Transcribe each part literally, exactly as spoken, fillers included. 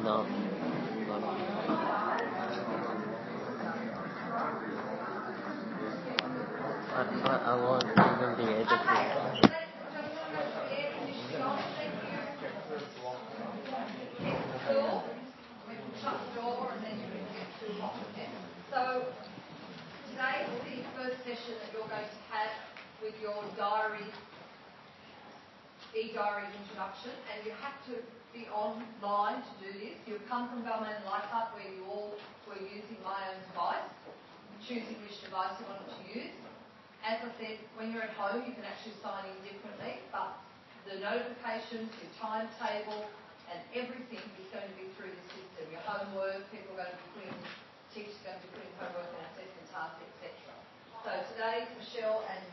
No. No. I, I, I won't even be able to. So today is the first session that you're going to have with your diary, EDiary introduction, and you have to be online to do this. You've come from Balmain Leichhardt where you all were using my own device, choosing which device you wanted to use. As I said, when you're at home you can actually sign in differently, but the notifications, your timetable and everything is going to be through the system. Your homework, people are going to be putting, teachers are going to be putting homework and assessment tasks, et cetera. So today Michelle and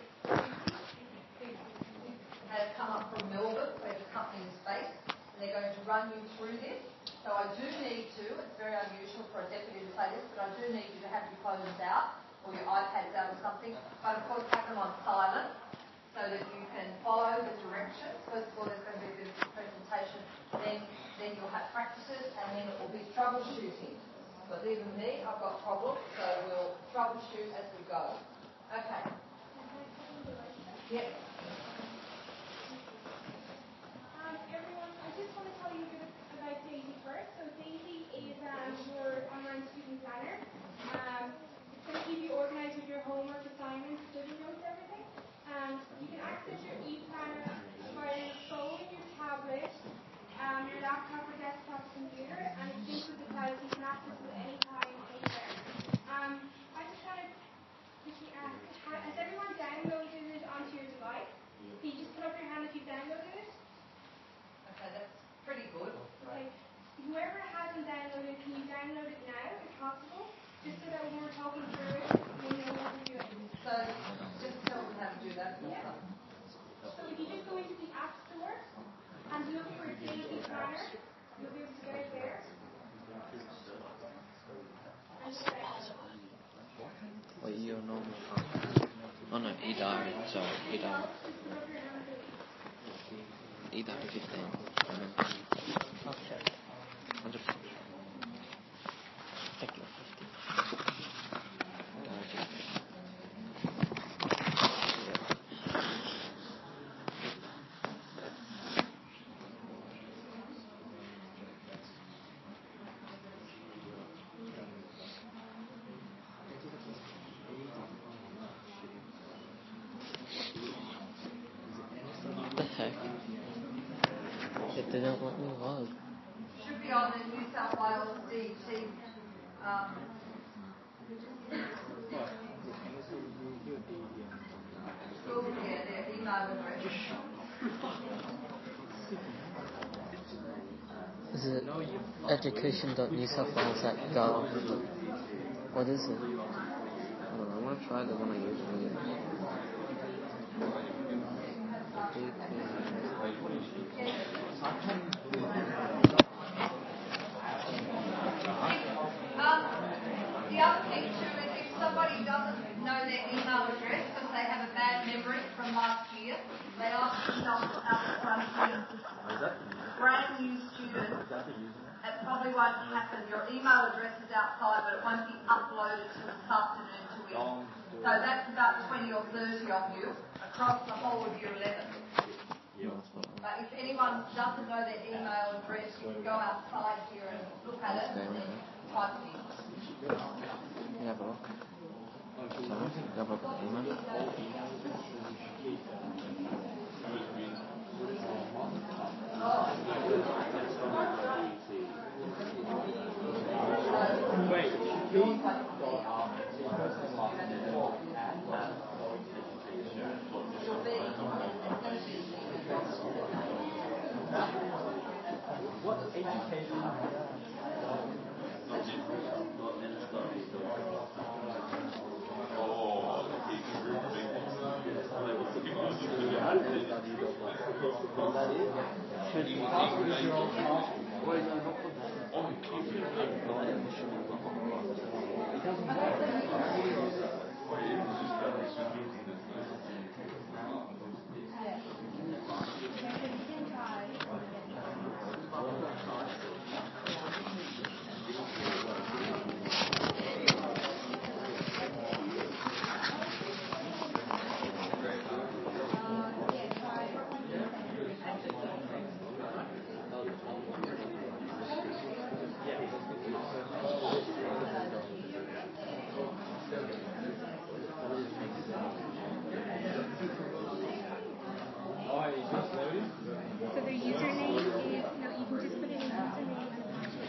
have come up from Melbourne, where the company is based, and they're going to run you through this. So I do need to, it's very unusual for a deputy to say this, but I do need you to have your phones out or your iPads out or something, but of course have them on silent so that you can follow the directions. First of all, there's going to be a bit of a presentation, then, then you'll have practices, and then it will be troubleshooting. Believe in me, I've got problems, so we'll troubleshoot as we go. Okay. Yes. I just want to tell you a bit about Daisy first. So Daisy is um, your online student planner. Um, it's going to keep you organised with your homework, assignments, study notes, everything. Um, you can access your e-planner via your phone, your tablet, um, your laptop or desktop computer, and it syncs with the cloud, so you can access it at any time, anywhere. Um, I just want to quickly ask, has everyone downloaded it onto your device? Can you just put up your hand if you've downloaded it? Okay, that's pretty good. Okay. Whoever hasn't downloaded, can you download it now, if possible? Just so that when we're talking through it, we know what we're doing. So, just tell them how to do that. Yeah. So if you just go into the App Store and look for Daisy Planner, you'll be able to get it there. And select. What your normal phone? Oh no, EDiary. Sorry, EDiary. EDiary fifteen. Okay. I'll just take your fifty. What the heck? It didn't let me log. Should be on the New South Wales D T. Um, school, yeah, their email address. Is it education dot new south wales dot gov? What is it? I don't know, I'm going to try the one I usually use. Um, the other thing too is if somebody doesn't know their email address because they have a bad memory from last year, they ask themselves out the front here. Brand new student, it probably won't happen. Your email address is outside, but it won't be uploaded till this afternoon to you. So that's about twenty or thirty of you across the whole of year eleven. But if anyone doesn't know their email address, you can go outside here and look at it and then type it in. You have a look. Sorry, you have a look at the email. Wait, what education?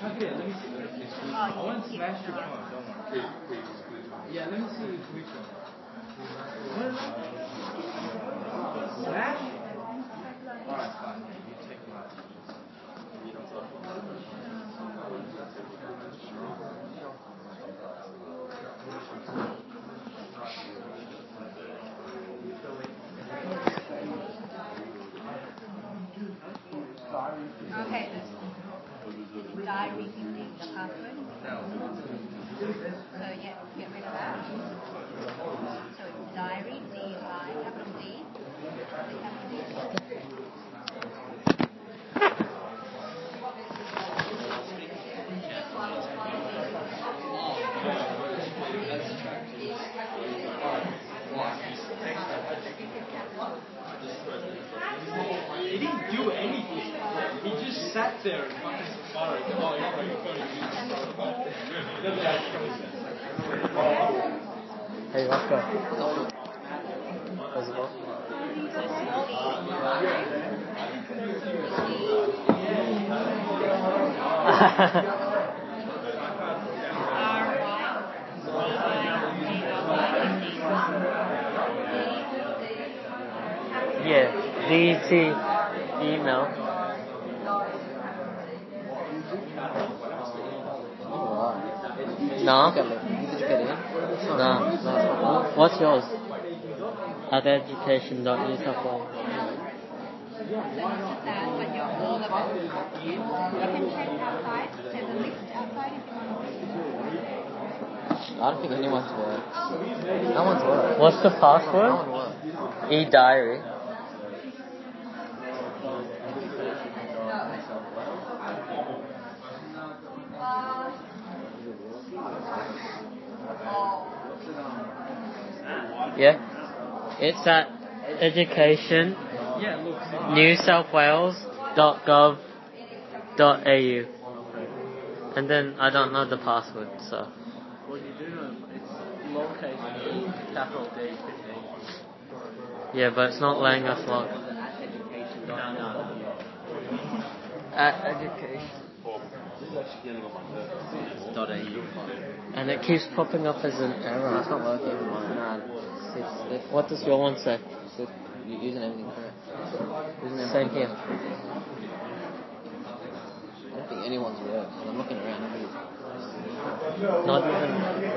Okay, let me see. I want to smash your phone, don't worry. Yeah, let me see which one. What? Smash? Alright, fine. You take mine. Okay. Diary using the password. So yeah, get rid of that. So it's diary, D I, capital D, the capital D. He didn't do anything. He just sat there and fucking smart. Oh, you're funny, funny. Hey, let's go. Let's go. Yeah, D T email. No. Did you get in? No. No. What's yours? At education dot new south wales. But you're all of it. You can check outside. There's a list outside if you want. I don't think anyone's worked. No one's worked. What's the password? Uh, No one worked. EDiary. Yeah. It's at education new south wales dot gov dot a u. And then I don't know the password, so. Well, you do know it's lowercase capital D fifteen. Yeah, but it's not letting us log. No, no. At education. Dot A U. And it keeps popping up as an error. It's not working. Nah, it's, it's, what does your one say? So you're using everything correct. Using Same everything here. I don't think anyone's worked. I'm looking around. Nobody's. Not even.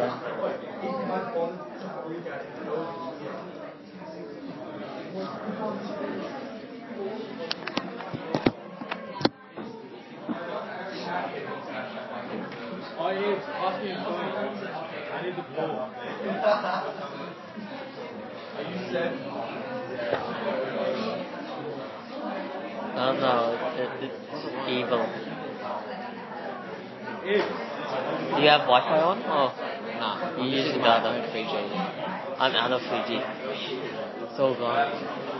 Oh, yeah, pass me a phone. I need the phone. Are you set? I don't know. It, it, it's evil. If. Do you have Wi-Fi on? Oh, Nah. you use the my other. phone three G. I'm out of three G. It's all gone.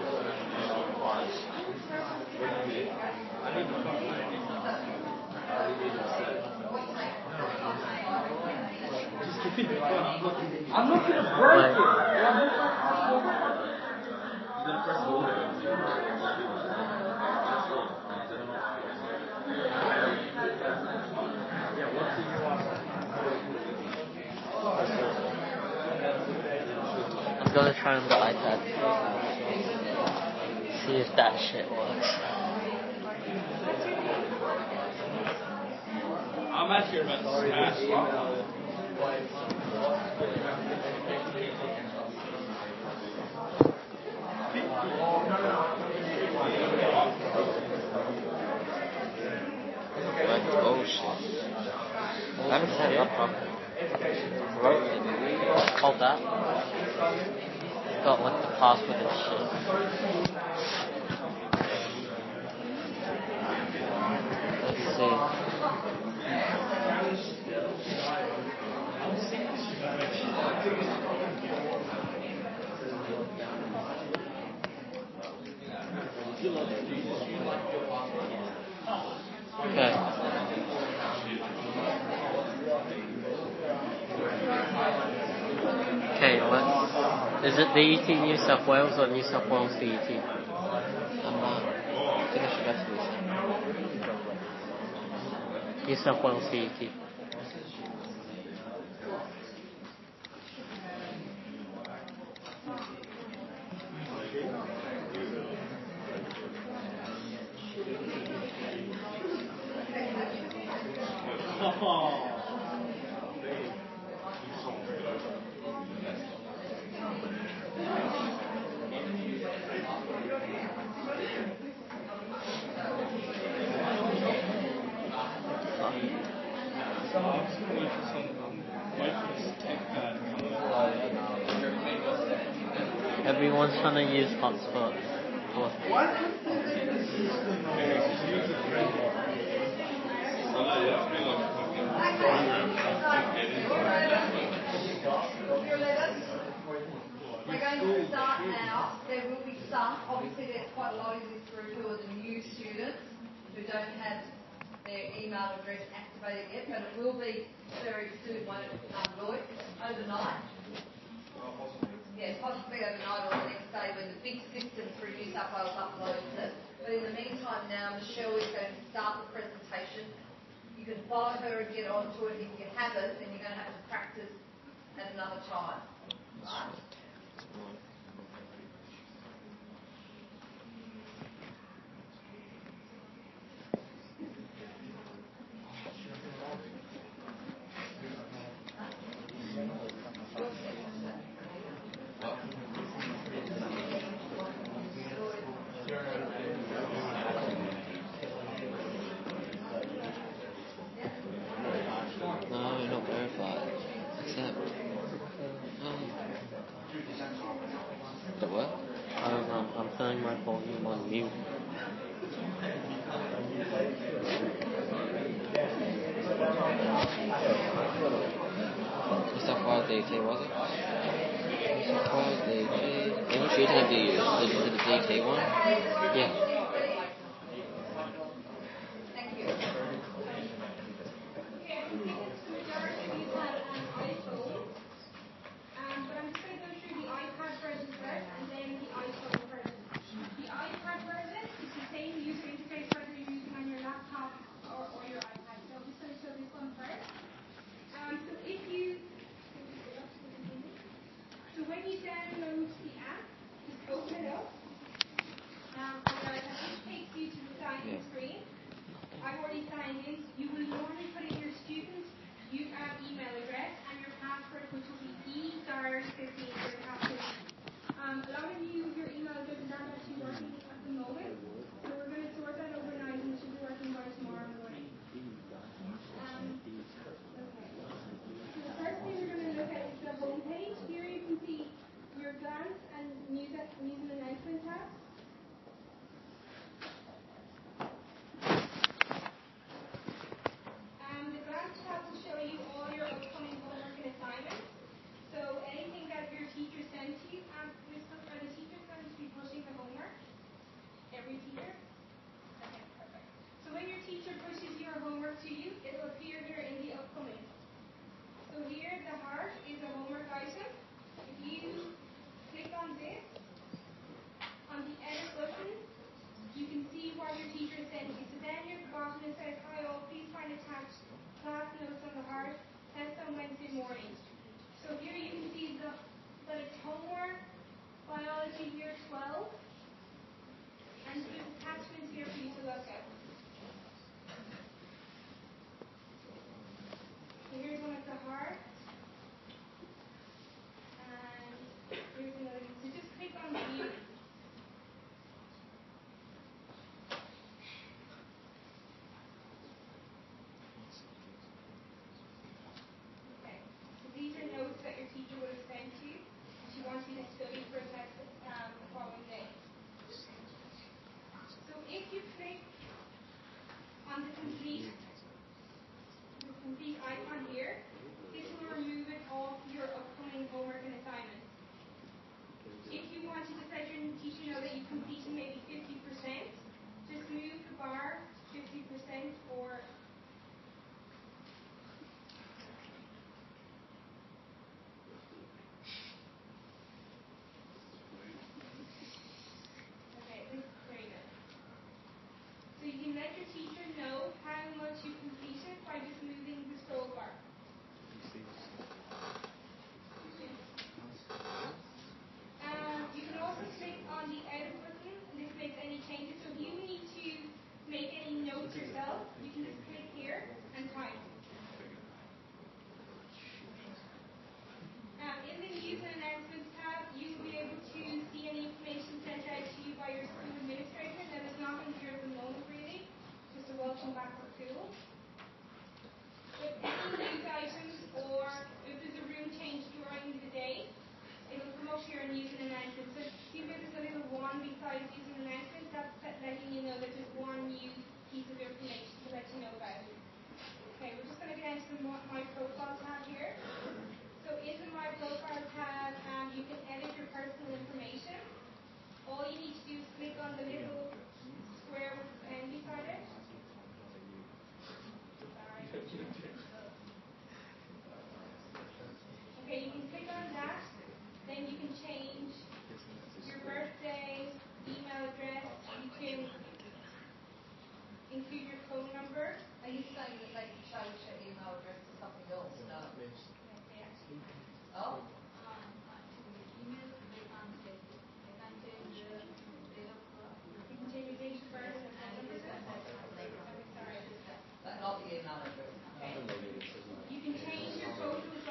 I'm not going to break Wait. it. You're going to press the button. Yeah, what's the U R L? I'm gonna try on the iPad. See if that shit works. I'm actually about to smash. Like, oh shit. I haven't set it up properly. Right? Hold that. Got like the password and shit. Let's see. Okay. Okay, let's. Is it D E T New South Wales or New South Wales D E T? I'm not. I think I should go to this. New South Wales C E T. Everyone's trying to use hotspot. We're going to start now. There will be some, obviously there's quite a lot of this group who are the new students who don't have their email address activated yet, but it will be very soon, won't it, um, Lloyd? Overnight. Yeah, possibly overnight or the next day when the big system through New South Wales uploads it. But in the meantime now, Michelle is going to start the presentation. You can follow her and get onto it. If you haven't, then you're going to have to practice at another time. Right? No, not verified. Accept. Um, the what? I'm, I'm, I'm putting my volume on mute. New South Wales D T, was it? New South Wales D T. And which username do you use? The, the D T one? Yeah. Thank you. Okay, I think the majority of you have an iPhone, um, but I'm just going to go through the iPad version first and then the iPhone version. The iPad version is the same user interface whether you're using on your laptop or, or your iPad. So I'm just going to show this one first. Um, so if you, so when you download the app, just open it up um, on your iPad.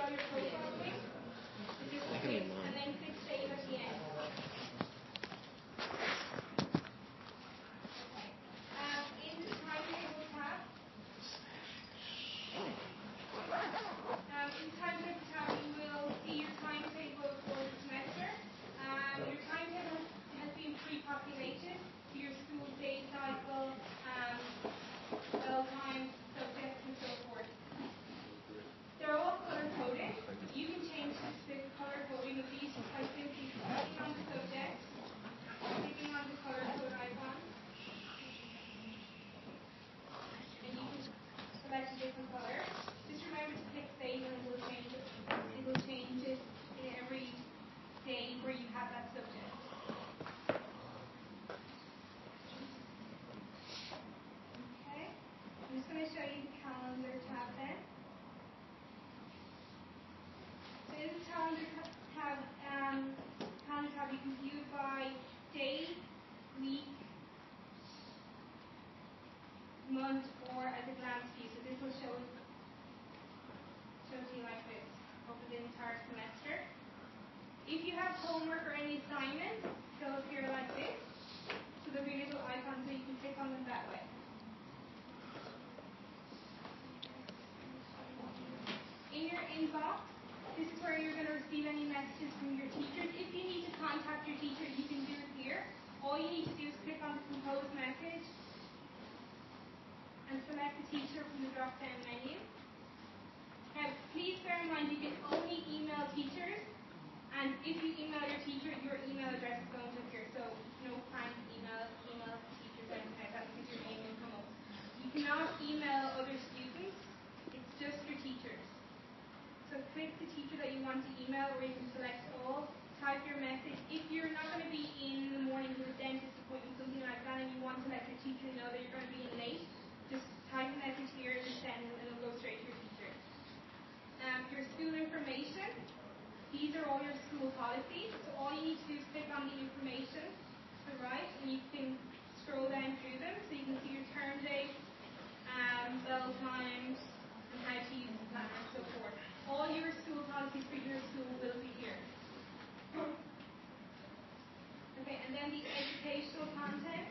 out your profile link. Just That can be click, mine. and then click save at the end. Okay. Um, in the timetable tab, um, in the timetable tab, you will see your timetable for the semester. Um, your timetable has been pre-populated to your school day cycle, um, bell time, subjects, and so forth. They're all color coded. You can change the color coding of these by simply clicking on the subject, clicking on the color code icon, and you can select a different color. Just remember to click save and it will change it. It will change it in every day where you have that subject. Okay. I'm just going to show you the calendar tab then. So in the calendar tab, um, calendar tab, you can view it by day, week, month, or as a glance view. So this will show show to you like this over the entire semester. If you have homework or any assignments, they'll appear like this. So there'll be a little icon so you can click on them that way. In your inbox, this is where you're going to receive any messages from your teachers. If you need to contact your teacher, you can do it here. All you need to do is click on the compose message and select the teacher from the drop-down menu. Now, please bear in mind you can only email teachers, and if you email your teacher, your email address is going to appear. So no prank email, email teachers, anything like that, because your name will come up. You cannot email other students. It's just your teachers. So click the teacher that you want to email, or you can select all, type your message. If you're not going to be in the morning to a dentist appointment, something like that, and you want to let your teacher know that you're going to be in late, just type a message here and send it, and it'll go straight to your teacher. Um, your school information, these are all your school policies. So all you need to do is click on the information to the right, and you can scroll down through them, so you can see your term dates, um, bell times, and how to use the planner, and so forth. All your school policies for your school will be here. Okay, and then the educational content.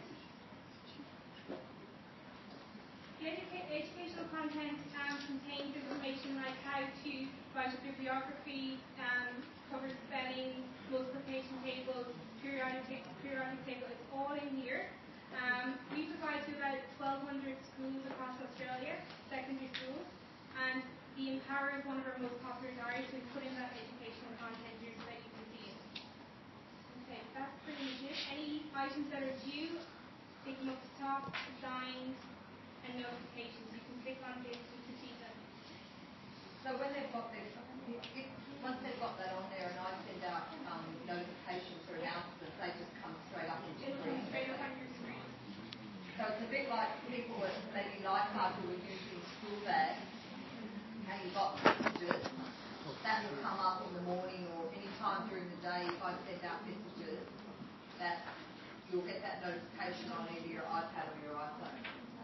The educa- educational content um, contains information like how to write a bibliography, um, cover spelling, multiplication tables, periodic, ta- periodic table. It's all in here. Um, we provide to about twelve hundred schools across Australia, secondary schools, and the Empower is one of our most popular diaries, so we put in that educational content here so that you can see it. Okay, that's pretty much it. Any items that are due, pick them up to top, signs, and notifications. You can click on this to see them. So when they've got this, if, if, once they've got that on there and I send out um, notifications or announcements, they just come straight up into It'll screen. come straight up on your screen. So it's a bit like people that maybe like us who were using school bags, and you got messages, that will come up in the morning or any time during the day if I send out messages, that you'll get that notification on either your iPad or your iPhone.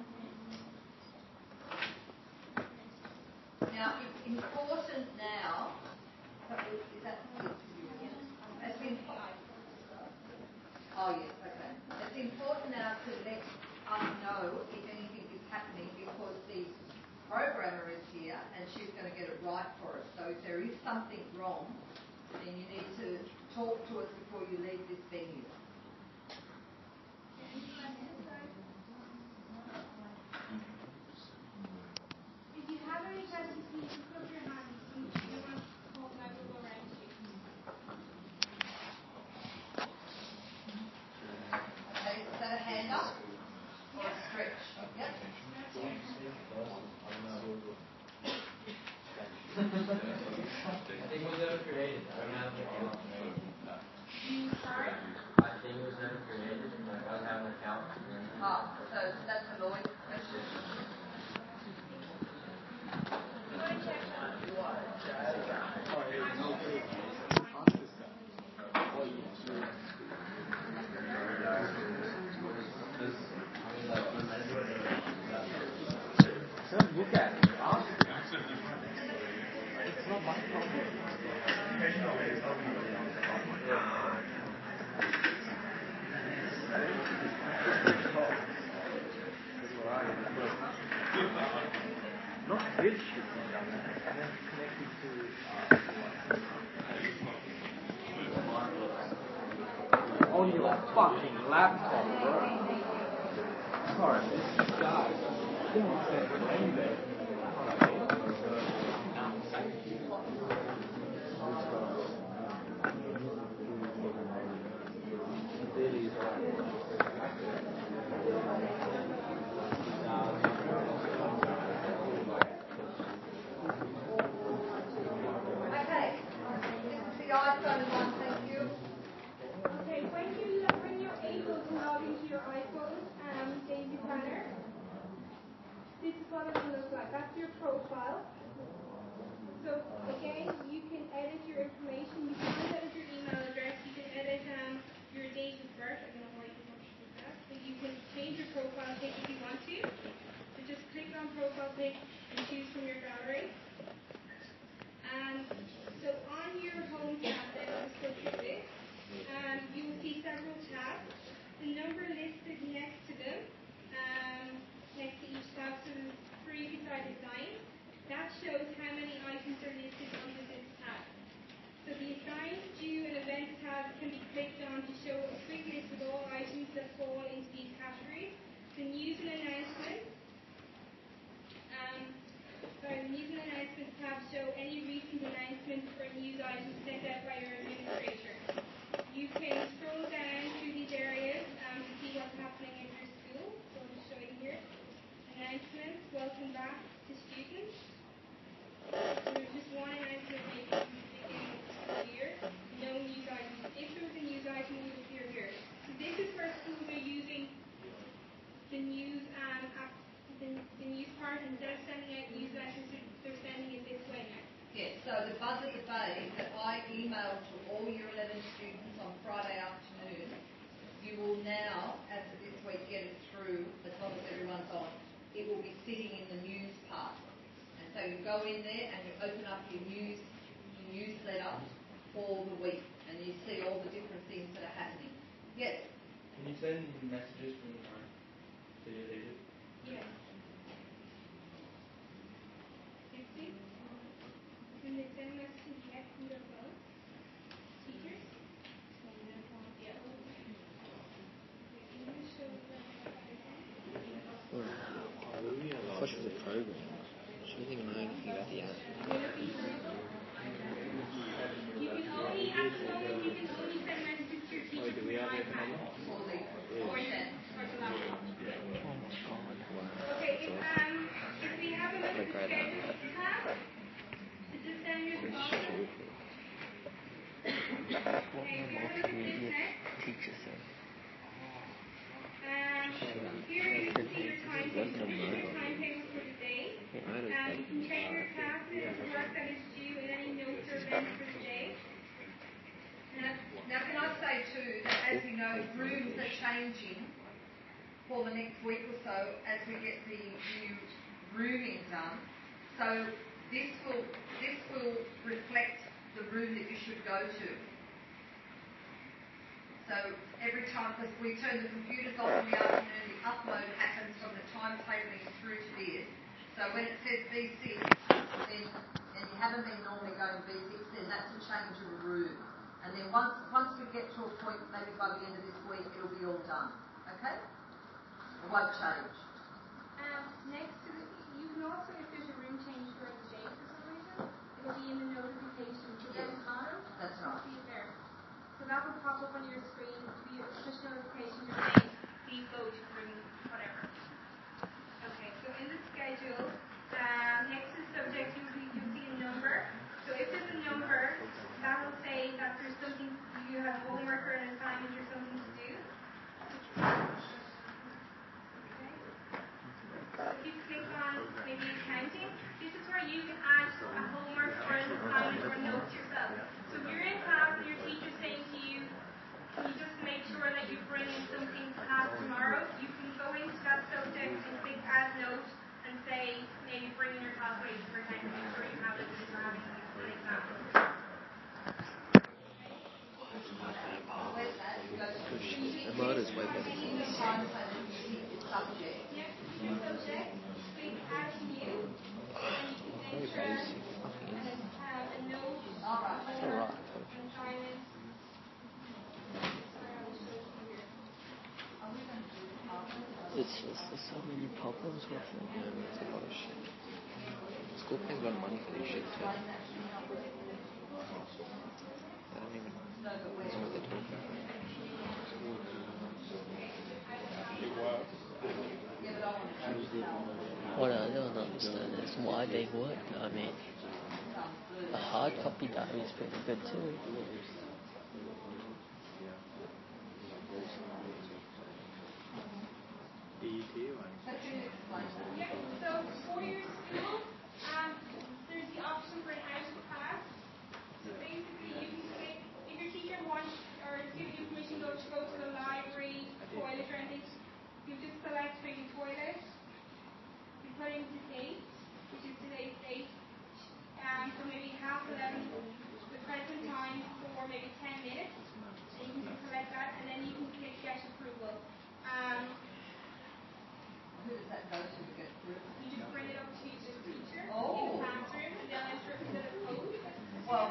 Now, it's important now, is that, it's important, oh yes, okay. It's important now to let us know if anything is happening, because the programmer is here and she's going to get it right for us. So if there is something wrong, then you need to talk to us before you leave this venue. If you have any questions, please put up your hand. And if you want to call them, I will go around to you. Okay, is that a hand up or a stretch? Yep. I think it was never created. I don't have an account. You sorry? I think it was never created. Like, I don't have an account. Ah, so that's a Lloyd question. You want to check that? Look at it. Not this should be done, and then connected to on your fucking laptop, bro. Sorry, this guy. Don't say anything. Okay. This is the iPhone one, thank you. Okay, when you when you're able to log into your iPhone um, Daisy Planner, this is what it will look like. That's your profile. So again, you can edit your information. You can edit your email address. You can edit um, your date of birth. I don't know why you want to do that, but you can change your profile pic if you want to. So just click on profile pic and choose from your gallery. Um, so on your home tab, then I'll just go through this. Um, you will see several tabs. The number listed next to them, um, next to each tab, so there's three beside design. That shows how many items are listed under this tab. So the assigned, due, and event tab can be clicked on to show a quick list of all items that fall into these categories. The news and announcements. Um, sorry, the news and announcements tab show any recent announcements or news items sent out by your administrator. You can scroll down through these areas um, to see what's happening in your school. So I'll just show you here. Announcements, welcome back to students. So there's just one announcement maybe from the beginning of the year. No news items. If there was a news item, it would appear here. So this is where schools are using the news um, app, the, the news part. Instead of sending out news letters, they're sending it this way now. Yes, so the buzz at the bay that I emailed to all year eleven students on Friday afternoon, you will now, as of this week, get it through, as long as everyone's on. It will be sitting in the news part. And so you go in there and you open up your news your newsletter for the week, and you see all the different things that are happening. Yes? Can you send messages from the time to your leaders? Yeah. You see? When they send messages back to their phone, teachers, yeah. English shows them what they I thought she was a programmer. She doesn't even know anything about the app. You can only, at the moment, you can only send messages to your teacher from your iPad. For the Or you can, or the laptop. Okay, if, um, if we have a look at the schedule tab, it's just down near the bottom. Okay, if we have a look at this next. Teacher said. Um, here you can see your timetable. So this is your timetable for the day. Um, you can check your classes, work that is due, and any notes or events for the day. Now, now, can I say too that as we know, rooms are changing for the next week or so as we get the new rooming done. So this will this will reflect the room that you should go to. So every time, because we turn the computers off in the afternoon, the upload happens from the timetabling through to this. So when it says B six, then and you haven't been normally going B six, then that's a change of the room. And then once once we get to a point, maybe by the end of this week, it'll be all done. Okay? It won't change. Um, next to the, you can also, if there's a room change throughout the day for some reason, it'll be in the notifications. So Yes. down the bottom, That's you'll right. see it there. So that will pop up on your screen to be a push notification to say, please go to room whatever. Okay, so in the schedule, um, next to the subject, you'll, be, you'll see a number. So if there's a number, that will say that there's something, you have homework or an assignment or something to do. If you click on maybe accounting, this is where you can add a homework or an assignment or notes yourself. So if you're in class and your teacher's saying to you, can you just make sure that you bring in something to class tomorrow, you can go into that subject and click add note and say maybe bring in your calculator for accounting, make sure you have it if you're having The motor's way better than this. Subject. Yep, your subject, click add new, and you can Very enter basic. Fucking and is. have a note, Alright. It's homework, alright. an assignment. Sorry, I'll show you here. It's just there's so many problems with it. Yeah, it's a lot of shit. School pays a lot of money for this shit too. They don't even know what they're talking about. What I don't understand is why they would. I mean, the hard copy diary is pretty good too. Yeah, so for your school, um, there's the option for an out of class. So basically you can click, if your teacher wants or is giving you permission to go to, go to the library, toilet or anything, you just select maybe toilet, you put in the date, which is today's date, um, for maybe half eleven, the present time for maybe ten minutes, and you can select that, and then you can click get approval. Um, Who does that go to to get through? You just bring it up to the teacher Oh. in the classroom, and they'll enter it into the code. Well,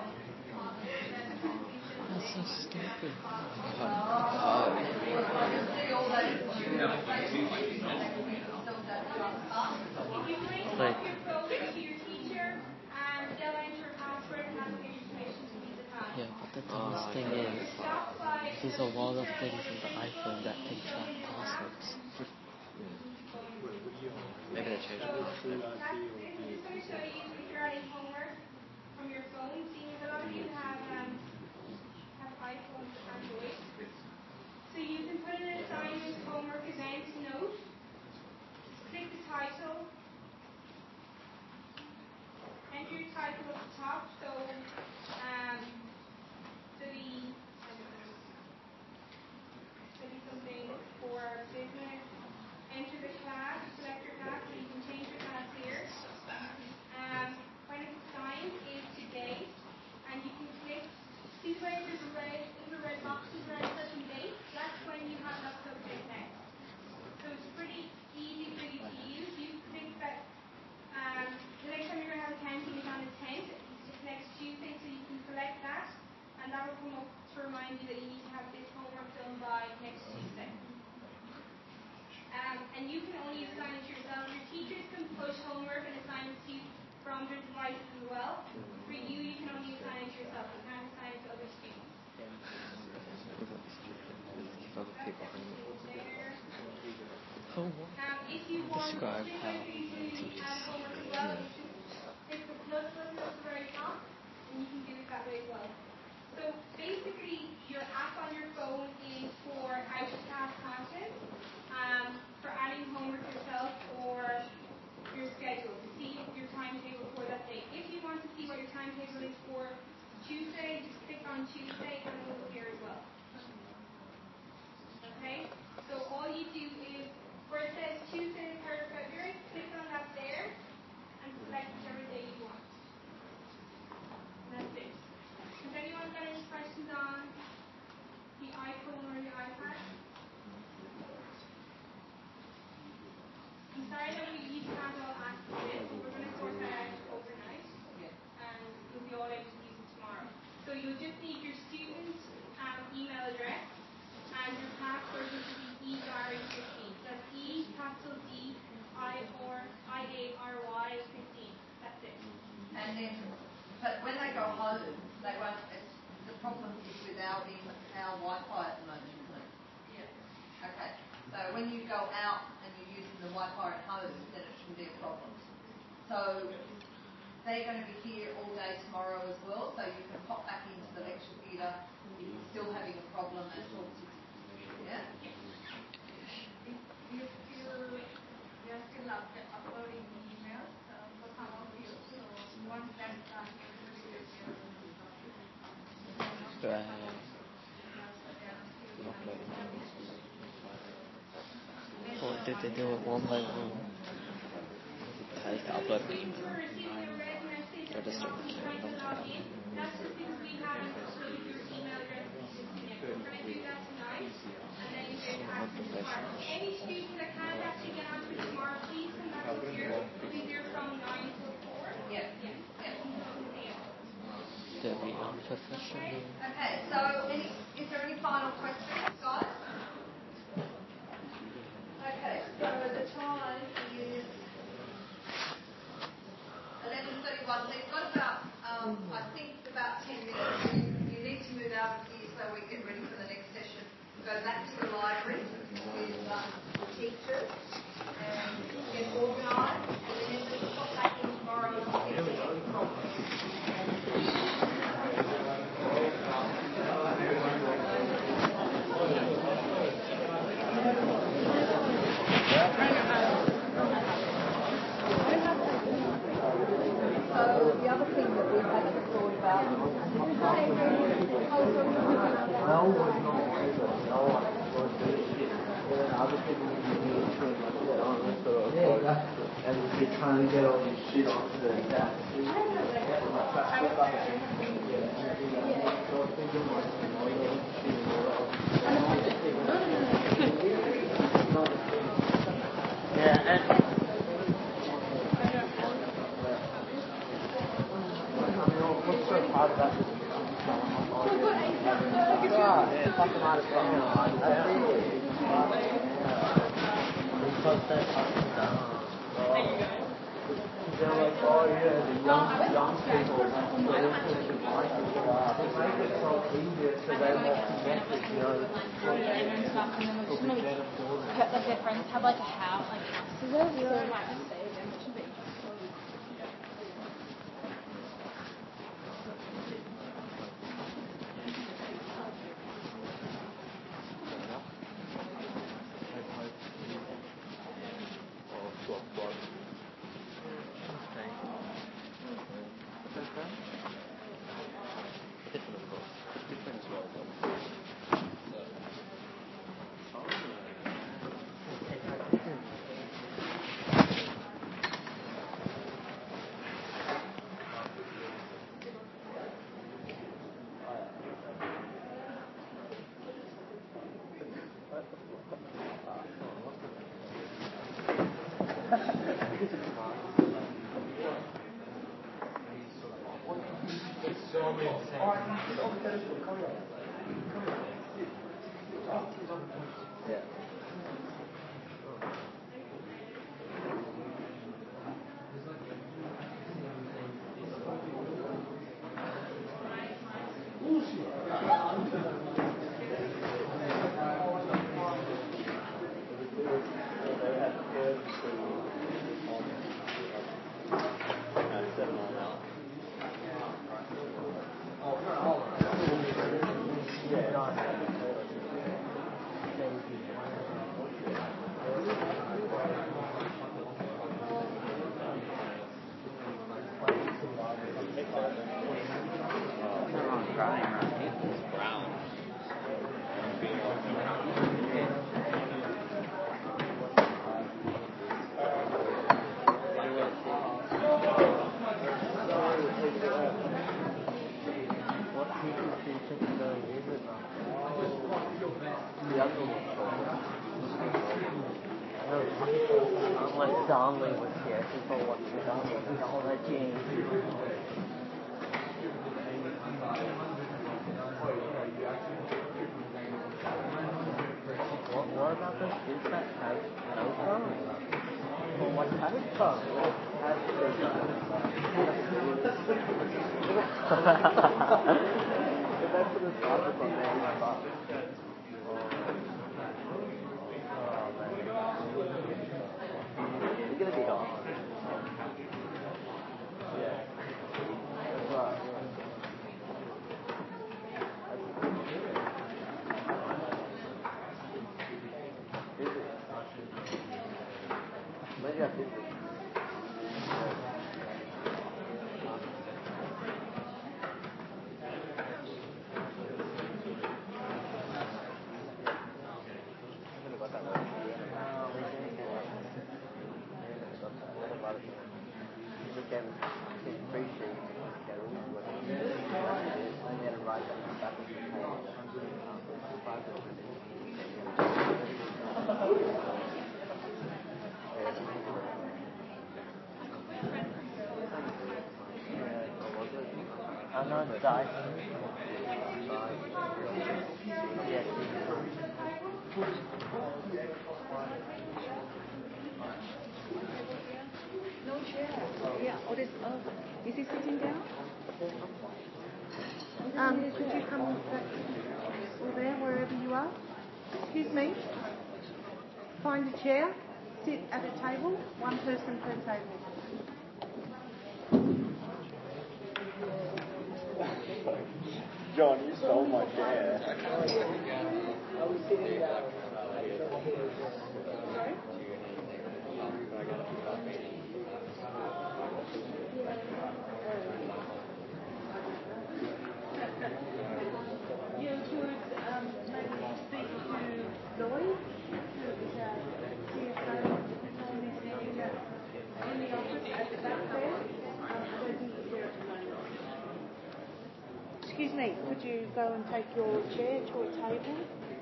That's so stupid. see all those If you bring Wait. up your code to your teacher, um, they'll enter a password and that'll give you permission to use the class. Yeah, but the dumbest thing is, Stop by there's a lot of things in the iPhone that can track passwords. Maybe they changed So, it. that's this. I'm just going to show you if you're adding homework from your phone. Seeing as a lot of you have, um, have iPhones or Android. So you can put in an assignment, homework, event, note. Just click the title. Enter your title at the top. So, um, study, study something for business. Enter the class, select your class, so you can change your class here. Um, when it's assigned is today, and you can click, see the way there's a red, little red boxes around certain dates, that's when you have that subject next. So it's pretty easy for you to use. You click that, um, the next time you're going to have accounting is on the tenth, it's just next Tuesday, so you can select that, and that will come up to remind you that you need to have this homework done by next Tuesday. Um, and you can only assign it to yourself. Your teachers can push homework and assignments to you from their devices as well. For you, you can only assign it to yourself. You can't assign it to other students. Other people There. Homework. Um, if you want Describe this how way for you to teachers- add homework as well, you just click the plus button at the very top, and you can do it that way as well. So basically, your app on your phone is for out-of-class content, um, for adding homework yourself or your schedule to see your timetable for that day. If you want to see what your timetable is for Tuesday, just click on Tuesday and it will appear as well. Okay? So all you do is, where it says Tuesday the third of February, click on that there and select whichever day you want. And that's it. Has anyone got any questions on the iPhone or the iPad? I'm sorry that we you can't all access it, but we're going to sort that out overnight, and you'll be all able to use it tomorrow. So you'll just need your student um, email address and your password, which will be EDiary fifteen. That's E capital D I R I A R Y fifteen. That's it. and then, but when they go home, they won't, it's, the problem is with our, in our Wi-Fi at the moment, isn't it? Yeah. Okay, so when you go out and you're using the Wi-Fi at home, then it shouldn't be a problem. So they're going to be here all day tomorrow as well, so you can pop back into the lecture theatre if you're still having a problem and talk to them. Yeah? You still, you're still up, uploading emails uh, for some of you. So once that's done, you're going to Right. Or did they do it one by one? I used to upload the Students email. who are receiving a red message Register the trying to account. log in. That's just because we haven't uploaded your email address to the system yet. We're going to do that tonight, and then you'll be able to access it tomorrow. Any student that can't actually get onto it tomorrow, please come back up here. We'll be here from nine till four. Yeah. Yeah. Yeah. There'll be unprofessional. Okay, so any, is there any final questions, guys? Okay, so the time is eleven thirty-one. So you've got about, um, I think, about ten minutes. You, you need to move out of here so we get ready for the next session. Go back to the library with um, the teachers and get organised. And then just pop back in tomorrow and see if there's any problems. So the other thing that we haven't thought about and you're trying to get all this shit onto the desk. Yeah, and What's so hard about this? Yeah, fucking hard as because they're fucking dumb. They're like, oh yeah, the young, young people, they're listening to devices. They make it so easier so they're more connected, you know. And stuff, and then we're just gonna like, like their friends have like a house, like houses over, so we might just save them, which should be Unless Donnelly was here, people want to Donnelly and all that change. What, what about the kids that have no phone? Well, what type of phone? What type of That's what it's talking about, man. You're gonna be gone. Yeah. That's right. Busy. When you have busy. Can appreciate I know the dice. Yes. No chair. Yeah, or this, oh, is he sitting down? Um, could you come back or there, wherever you are? Excuse me. Find a chair, sit at a table, one person per table. John, you stole my chair. Sorry? You could um, maybe speak to Lloyd, who's uh, C F O, who's normally sitting in the office at the back there. Um, I don't think he's there at the moment. Excuse me, could you go and take your chair to a table?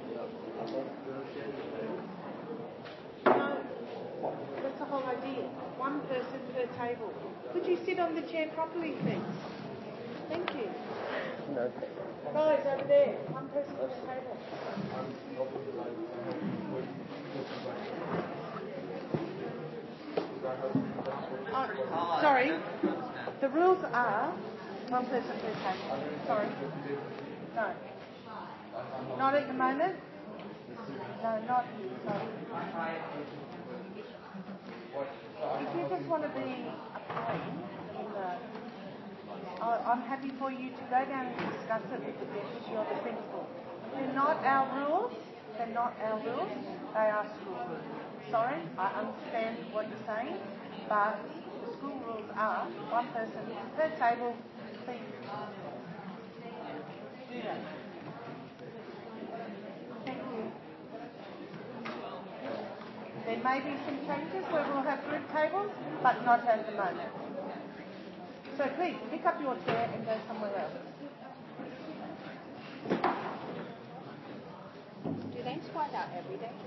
No, that's the whole idea. One person per table. Could you sit on the chair properly, please? Thank you. No. Guys, over there, one person per table. Oh, sorry. The rules are one person per table. Sorry. No. Not at the moment. No, not. Sorry. If you just want to be a pain in the, I- I'm happy for you to go down and discuss it with the deputy or the principal. They're not our rules. They're not our rules. They are school rules. Sorry, I understand what you're saying, but the school rules are one person per table. Please do that. Thank you. There may be some changes where we'll have group tables, but not at the moment. So please, pick up your chair and go somewhere else. Do they find out every day?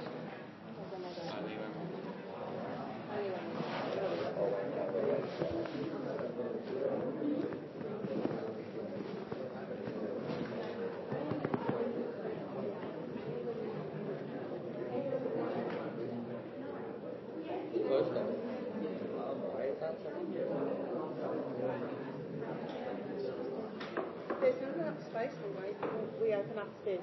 There's not enough space for wait. We open upstairs.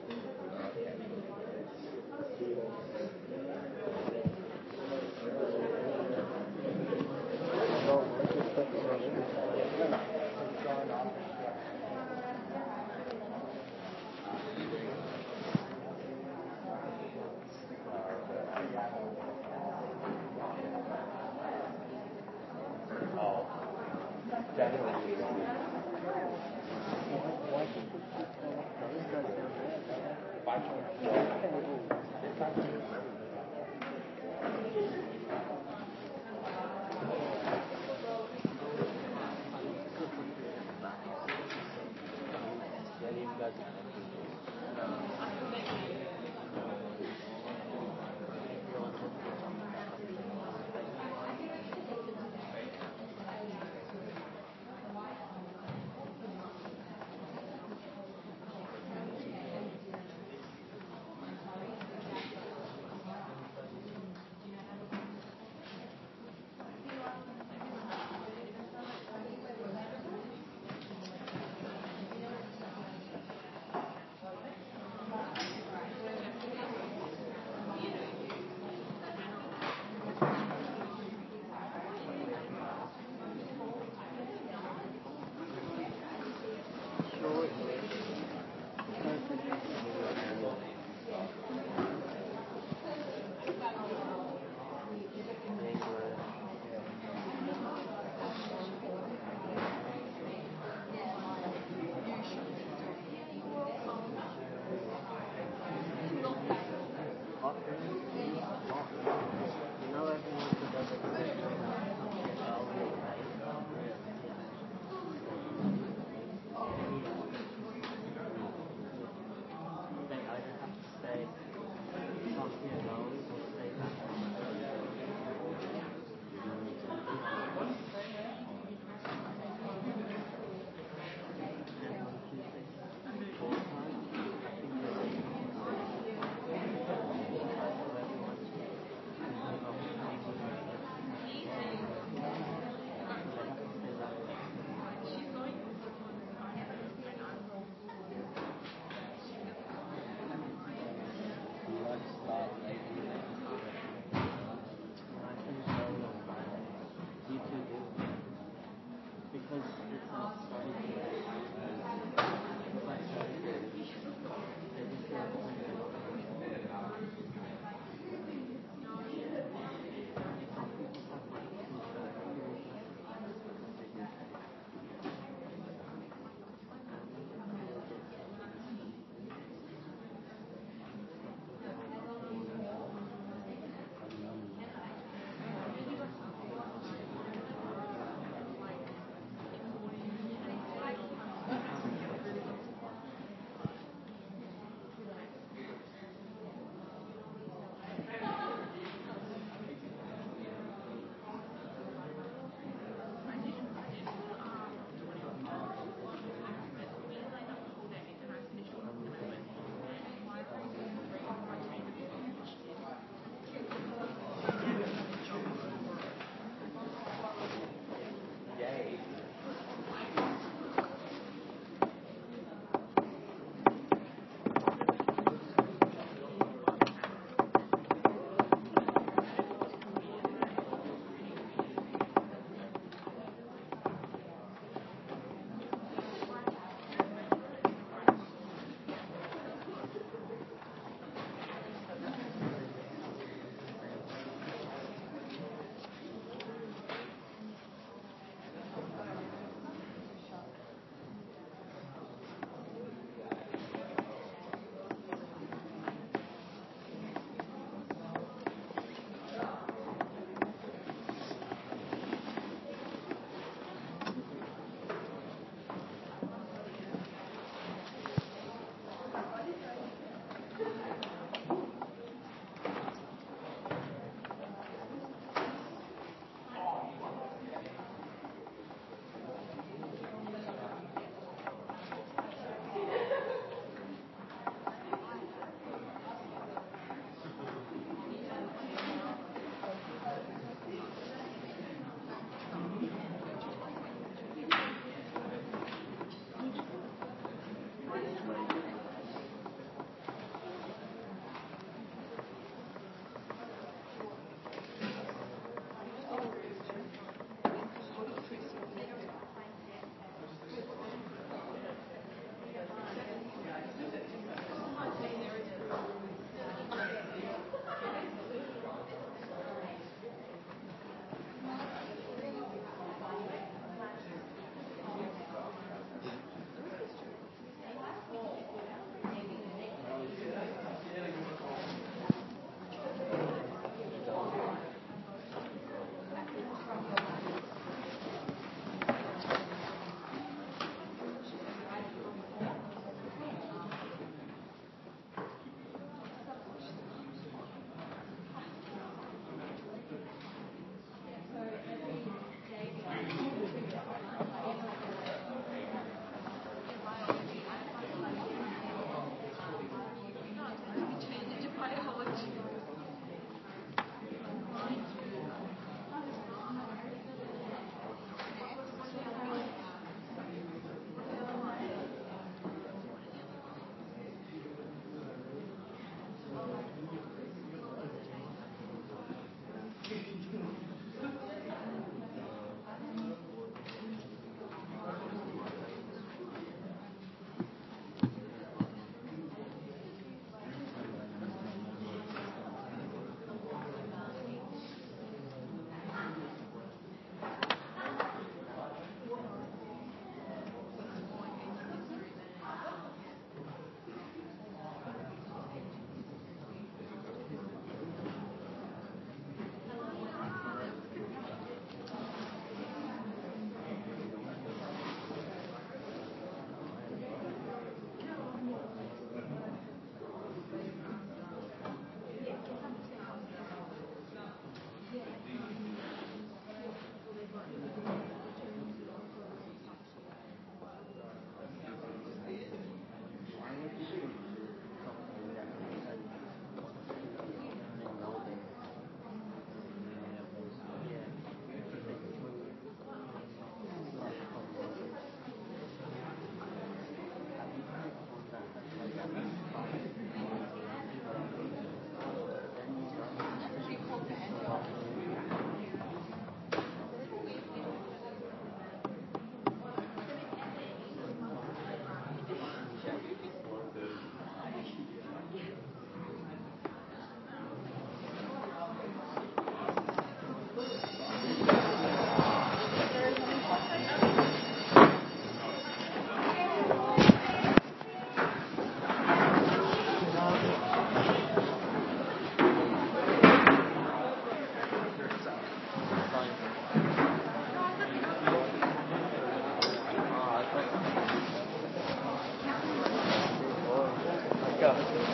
Go.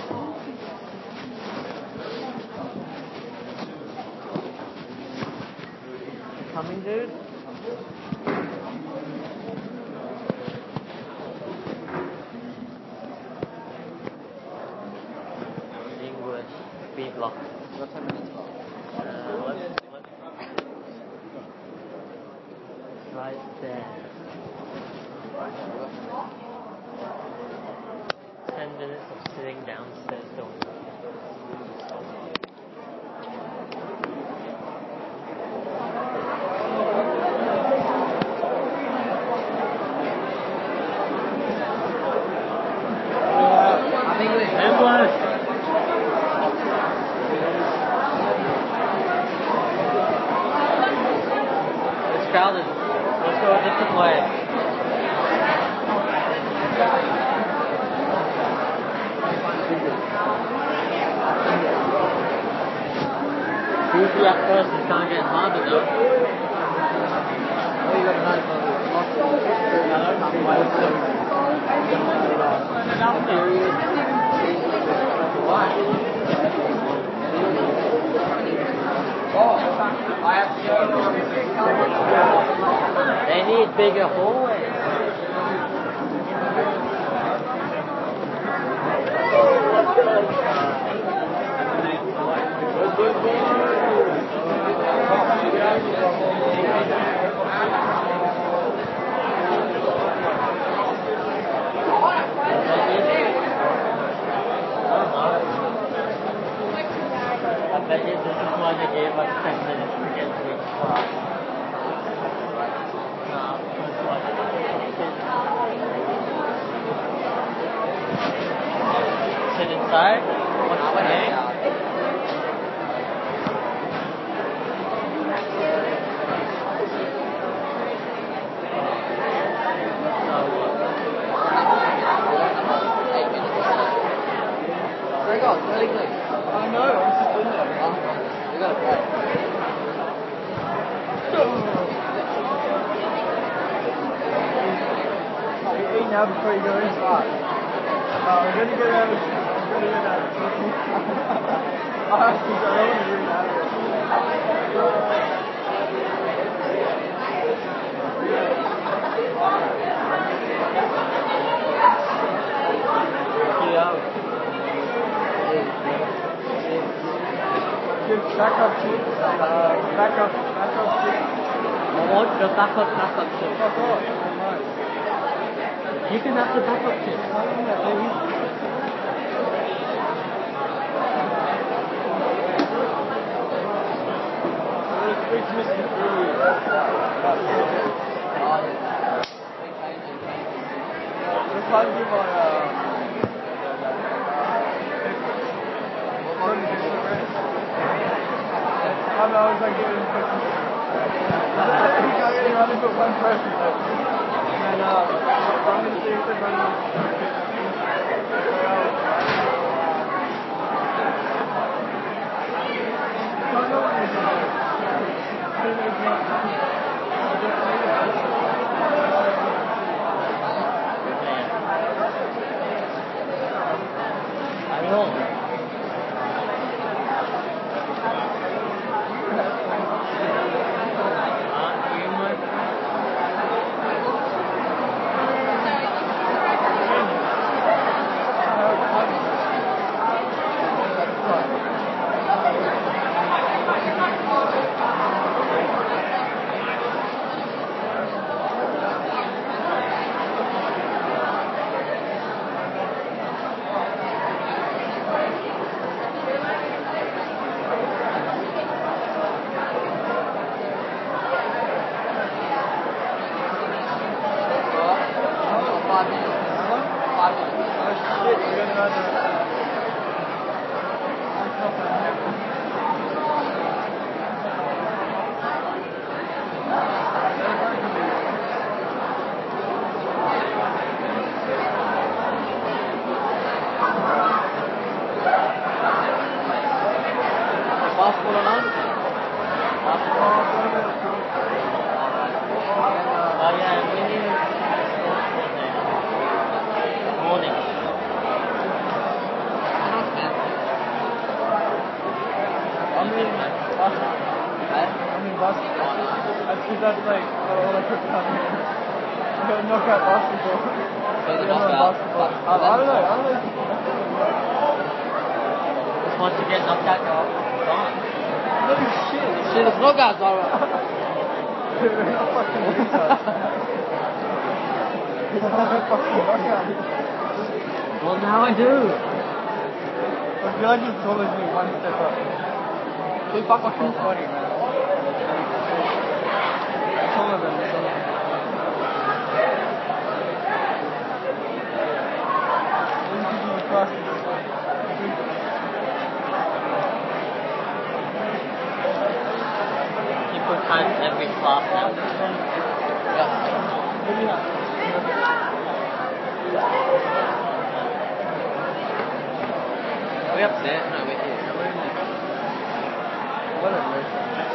Coming, dude? English. B block. Got ten minutes left. Uh, what? What? Right there. Ten minutes of sitting downstairs doing nothing. Ambulance! It's crowded. Let's go a different way. Usually at first it's kind of getting harder though. Oh, you got a nice one. They need bigger hallways. I bet you this is why they gave us ten minutes to get through the class. Nah, because what? Sit inside? What's the name? Where you going? thirty clicks. I know, I'm just in there. Oh, you got a break. You eat now before you go inside. Uh, I'm going to get out of I'm going to get out of I have to go and get out of Back up to uh, back up, back up to What? The backup, backup chip. fuck off. Nice. You can have the backup chip. It's missing through. Just like you my uh I know, I was like giving questions. I really only put one person though. And uh, I'm going to see if they're going to I know. Five minutes. Five minutes. Oh shit, we're going to run Basketball or not? Oh yeah, we need a sports coordinator. Because that's like, I don't want to put down here. You got to knock out basketball. So the You know, knockout. basketball. But, I, I don't know, I don't know. Just once you get knocked out, you're gone. No shit. Shit, it's knockouts, alright. Dude, we're not fucking retards. It's not a fucking knockout. Well, now I do. I feel like he's taller than me, one step up. Who fucking Fucking funny, man. Taller than me. This is the fastest. People times every class now. Are we upstairs? No, we're here. What a race.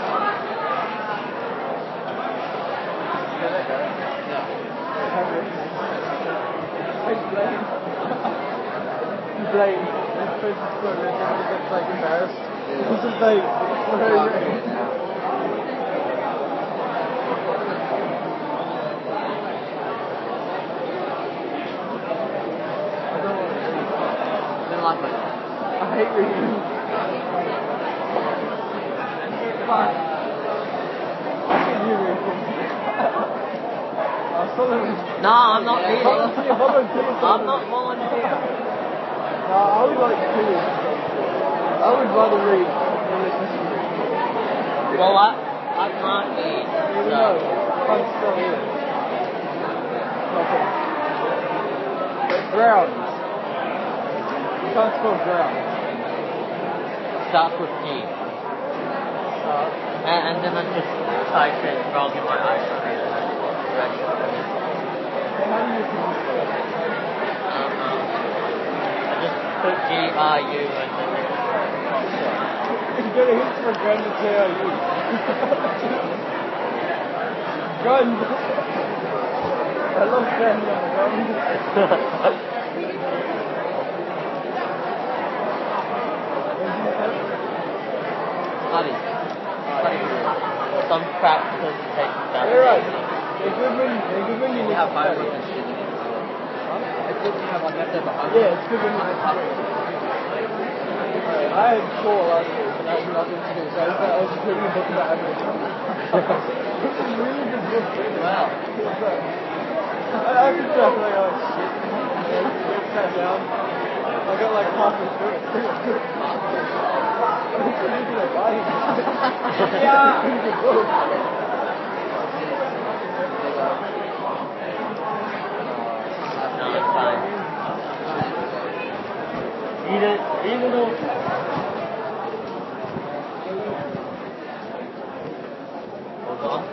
Yeah, that guy. It's Blade. Blade. His face is so red, and he gets like embarrassed. This is like, I don't want to read. I don't like it. I hate reading. Fuck. Why can't you read? I saw them. No, I'm not reading. I'm I'm not volunteering. No, I would like to read. I would rather read than listen to you. Well, I, I can't read. Even So. though I can't spell either. Okay. Ground. You can't spell ground. Starts with G. Uh, And, and then I just type it wrong in my iPhone. Ready. how do you pronounce that? Um, um, I just put G R U and then it pops up. You get a hit for gun to K R U. Gun! I love gun on the gun. Study. Study. Some crap presentation down You're right. They're good when, they're good when you We need have to study. homework and shit. It's good to have like leftover homework. Yeah, it's good when you need to study. I had four last week and I had nothing to do, so I was, I was just reading a book about everything. It's a really good book. Wow. I actually feel like, oh shit. I just sat down. I got like halfway through it. I'm just reading it, right? Yeah! It's a pretty good book. No, it's fine. Eat it. Eat it all. Hold on.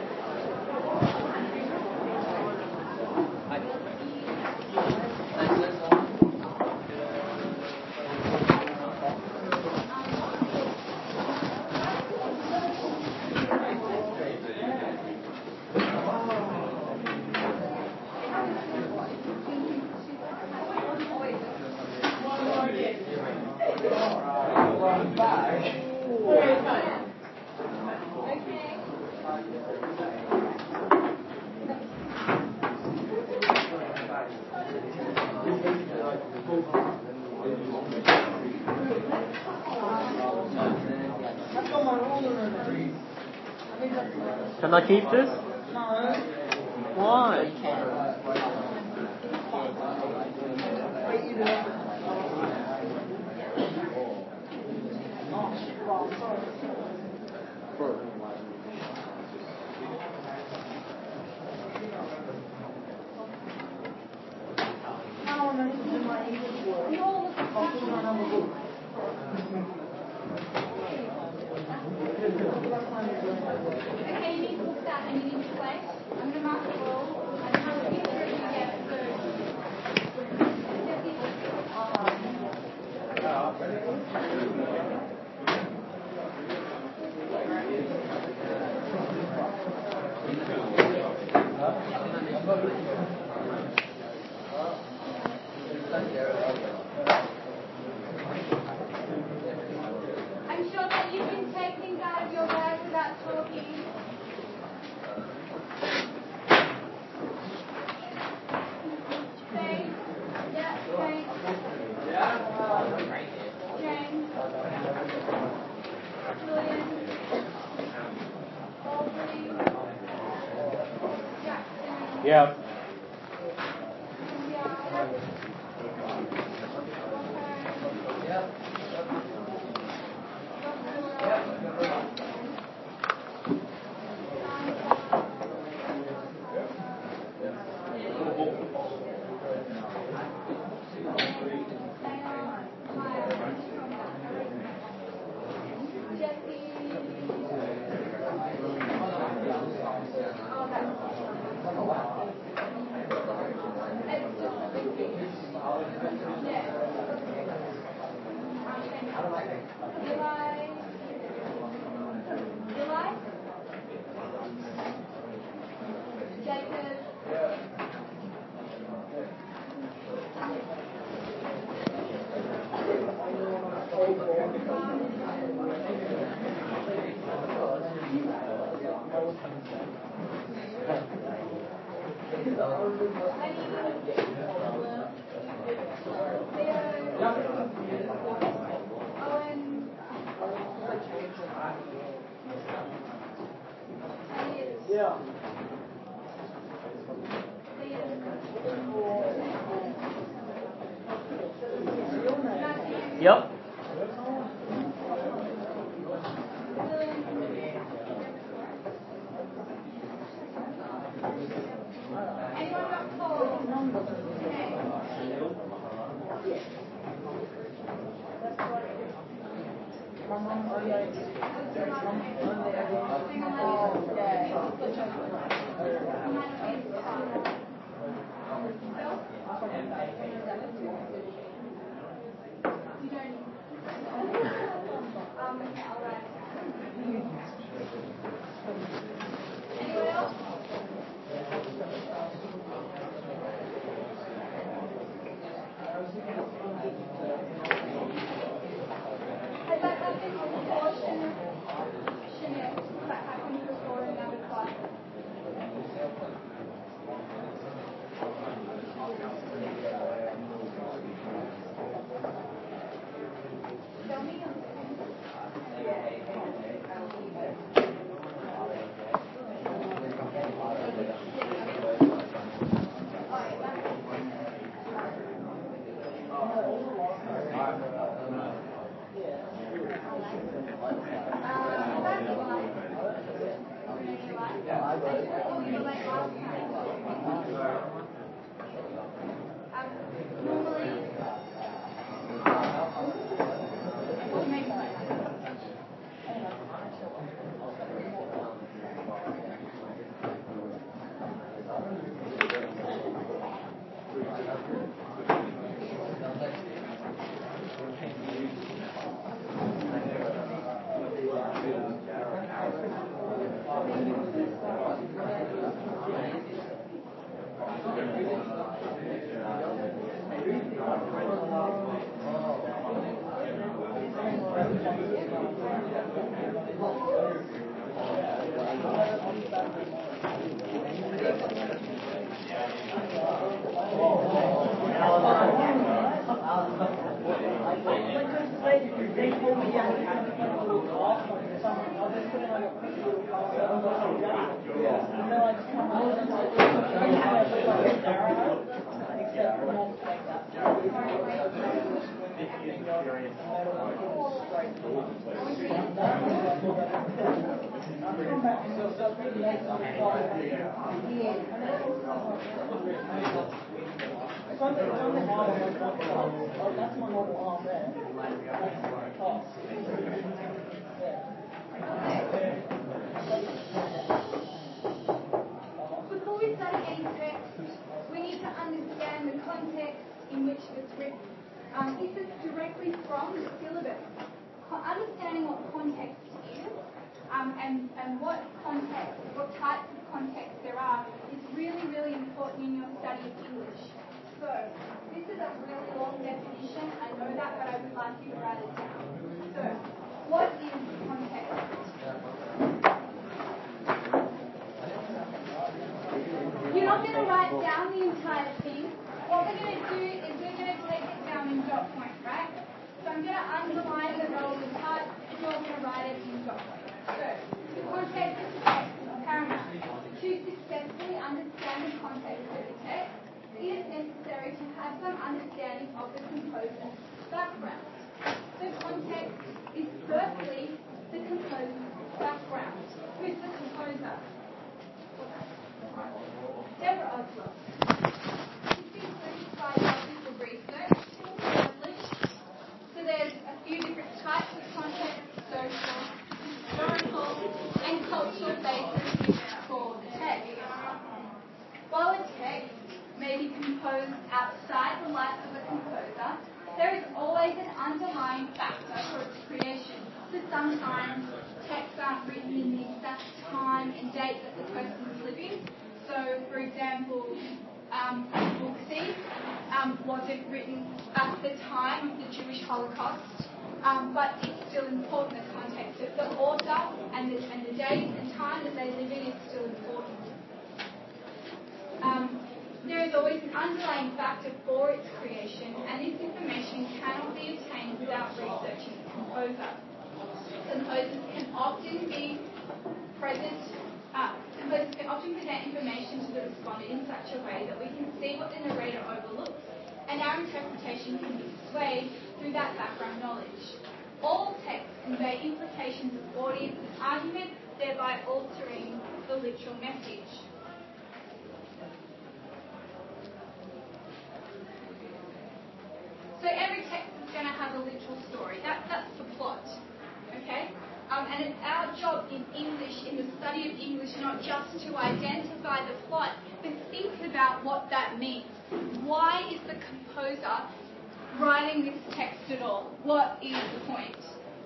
Can I keep this? No. Why? Okay, you need to look that and you need to play. I'm going to mark the ball and have a picture of you get I'm sure that you can take things out of your bag without talking. Yeah. Yep. Before we study any text, we need to understand the context in which it's written. Um, this is directly from the syllabus. Co- understanding what context is um, and, and what context, what types of context there are is really, really important in your study of English. So, this is a really long definition, I know that, but I would like you to write it down. So, what is context? You're not going to write down the entire thing. What we're going to do is we're going to take it down in dot points, right? So I'm going to underline the relevant part, and you're going to write it in dot points. So, the context of text is paramount. To successfully understand the context of the text, it is necessary to have some understanding of the composer's background. The context is firstly the composer's background. Who's the composer? Deborah Oswald. It's been classified by the research established. So there's a few different types of context: social, historical, and cultural basis for the text. While a text may be composed outside the life of a composer, there is always an underlying factor for its creation. So sometimes texts aren't written in the exact time and date that the person is living. So, for example, um, Book Thief um, wasn't written at the time of the Jewish Holocaust, um, but it's still important. The context of the author and the, and the date and time that they live in is still important. Um, there is always an underlying factor for its creation, and this information cannot be obtained without researching the composer. Composers can often be present, uh, composers can often present information to the respondent in such a way that we can see what the narrator overlooks, and our interpretation can be swayed through that background knowledge. All texts convey implications of audience and argument, thereby altering the literal message. So every text is going to have a literal story. That, that's the plot. Okay? Um, and it's our job in English, in the study of English, not just to identify the plot, but think about what that means. Why is the composer writing this text at all? What is the point?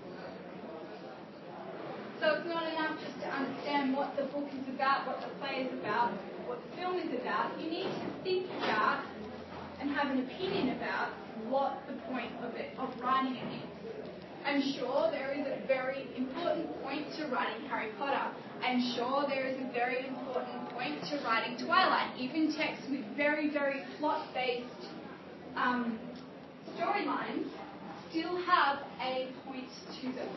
So it's not enough just to understand what the book is about, what the play is about, what the film is about. You need to think about and have an opinion about what the point of it, of writing it is. I'm sure there is a very important point to writing Harry Potter. I'm sure there is a very important point to writing Twilight. Even texts with very, very plot-based um, storylines still have a point to them.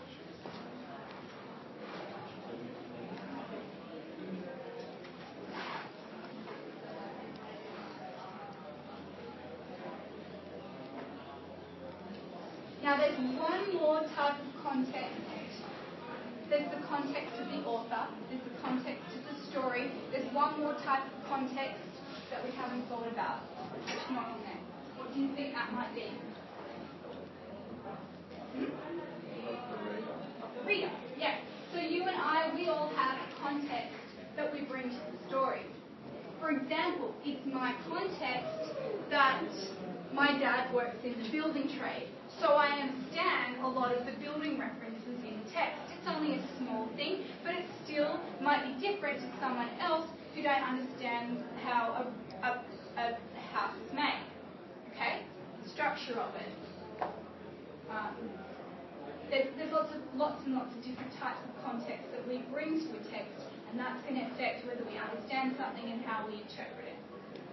Now there's one more type of context. There's the context of the author, there's the context of the story, there's one more type of context that we haven't thought about. It's not on there. What do you think that might be? Hmm? Reader, yeah. So you and I, we all have context that we bring to the story. For example, it's my context that my dad works in the building trade. So I understand a lot of the building references in text. It's only a small thing, but it still might be different to someone else who don't understand how a, a, a house is made. Okay? The structure of it. Um, there's there's lots, of, lots and lots of different types of context that we bring to a text, and that's going to affect whether we understand something and how we interpret it.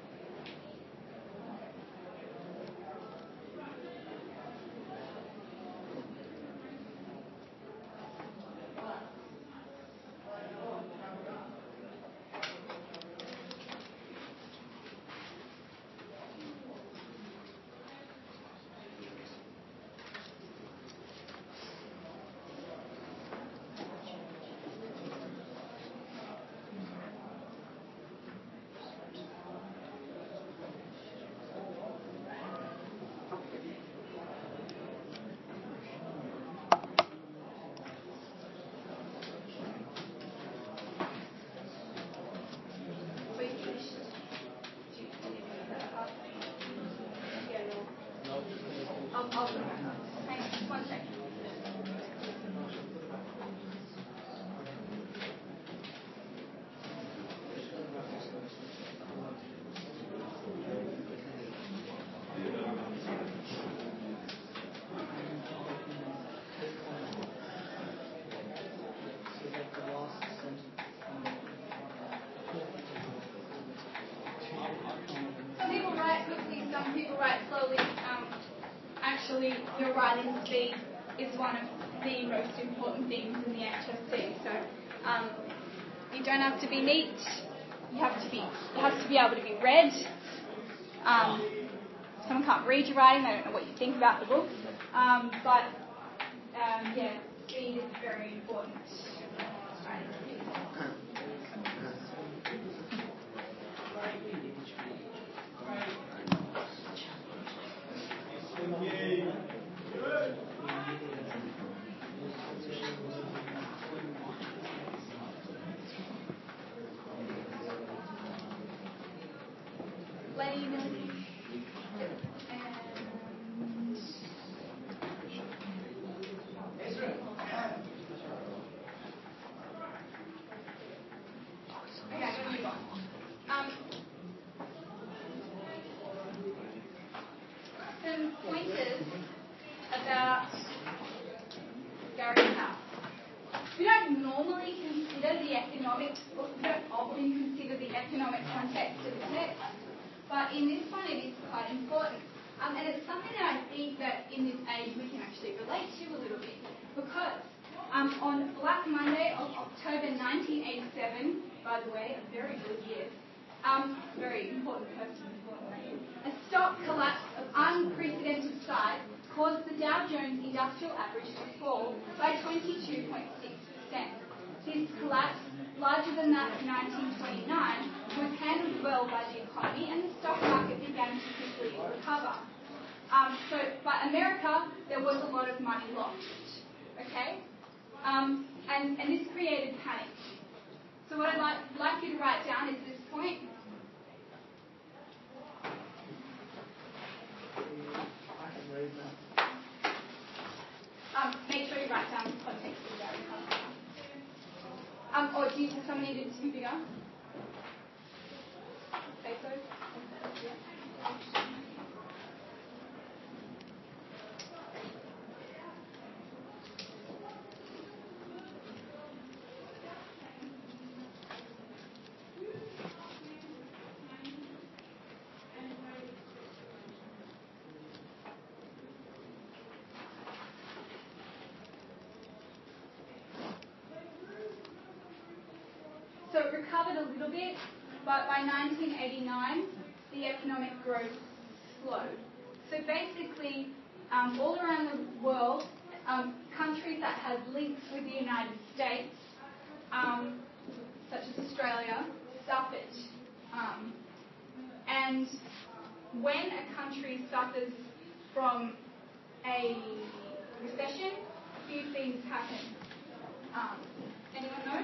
Your writing speed is one of the most important things in the H S C. So um, You don't have to be neat. You have to be. It has to be able to be read. Um, someone can't read your writing. They don't know what you think about the book. Um, but um, yeah, speed is very important. Lady Millie. Okay, I'm going to move on. Um, some pointers about Gary's house. We don't normally consider the economic, or we don't often consider the economic context of the text, but in this one it is quite important. Um, and it's something that I think that in this age we can actually relate to a little bit, because um, on Black Monday of October nineteen eighty-seven, by the way, a very good year, um, very important person, importantly, a stock collapse of unprecedented size caused the Dow Jones Industrial Average to fall by twenty-two point six percent. This collapse, larger than that of nineteen twenty-nine, was handled well by the economy and the stock market began to quickly recover. Um, so, but America, there was a lot of money lost. Okay? Um, and, and this created panic. So what I'd like, like you to write down is this point. Um, make sure you write down the context of Gary Coleman. Um, or do you think someone needed to be bigger? Say so? Yeah. So it recovered a little bit, but by nineteen eighty-nine, the economic growth slowed. So basically, um, all around the world, um, countries that had links with the United States, um, such as Australia, suffered. Um, and when a country suffers from a recession, a few things happen. Um, anyone know?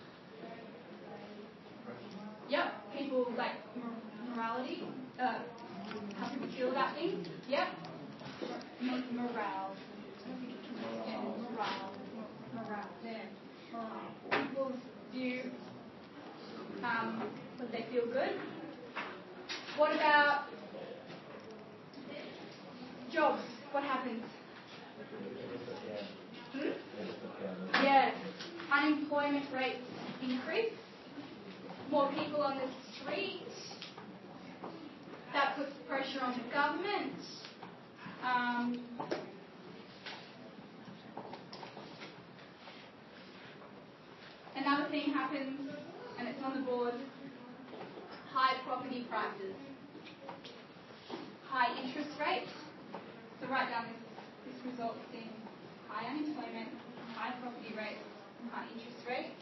Yep, people like morality, uh, how people feel about things. Yep, M- morale. Yeah, morale. Morale. Yeah. Morale. People's view, um, whether they feel good. What about jobs? What happens? Hmm? Yeah, unemployment rates increase. More people on the street. That puts pressure on the government. Um, another thing happens, and it's on the board, high property prices. High interest rates. So write down this, this results in high unemployment, high property rates, high interest rates.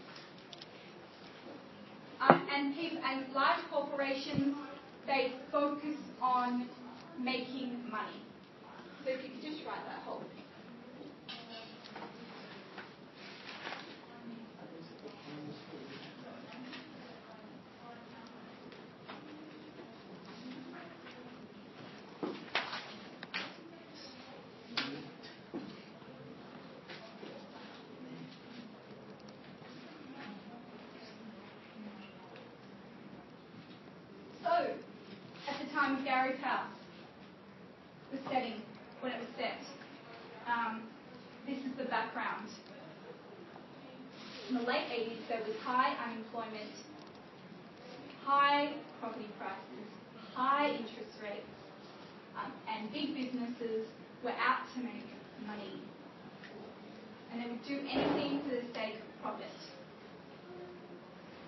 Um, and, people, and large corporations, they focus on making money. So if you could just write that whole thing. So, at the time of Gary's house was setting, when it was set, um, this is the background. In the late eighties, there was high unemployment, high property prices, high interest rates, um, and big businesses were out to make money. And they would do anything for the sake of profit.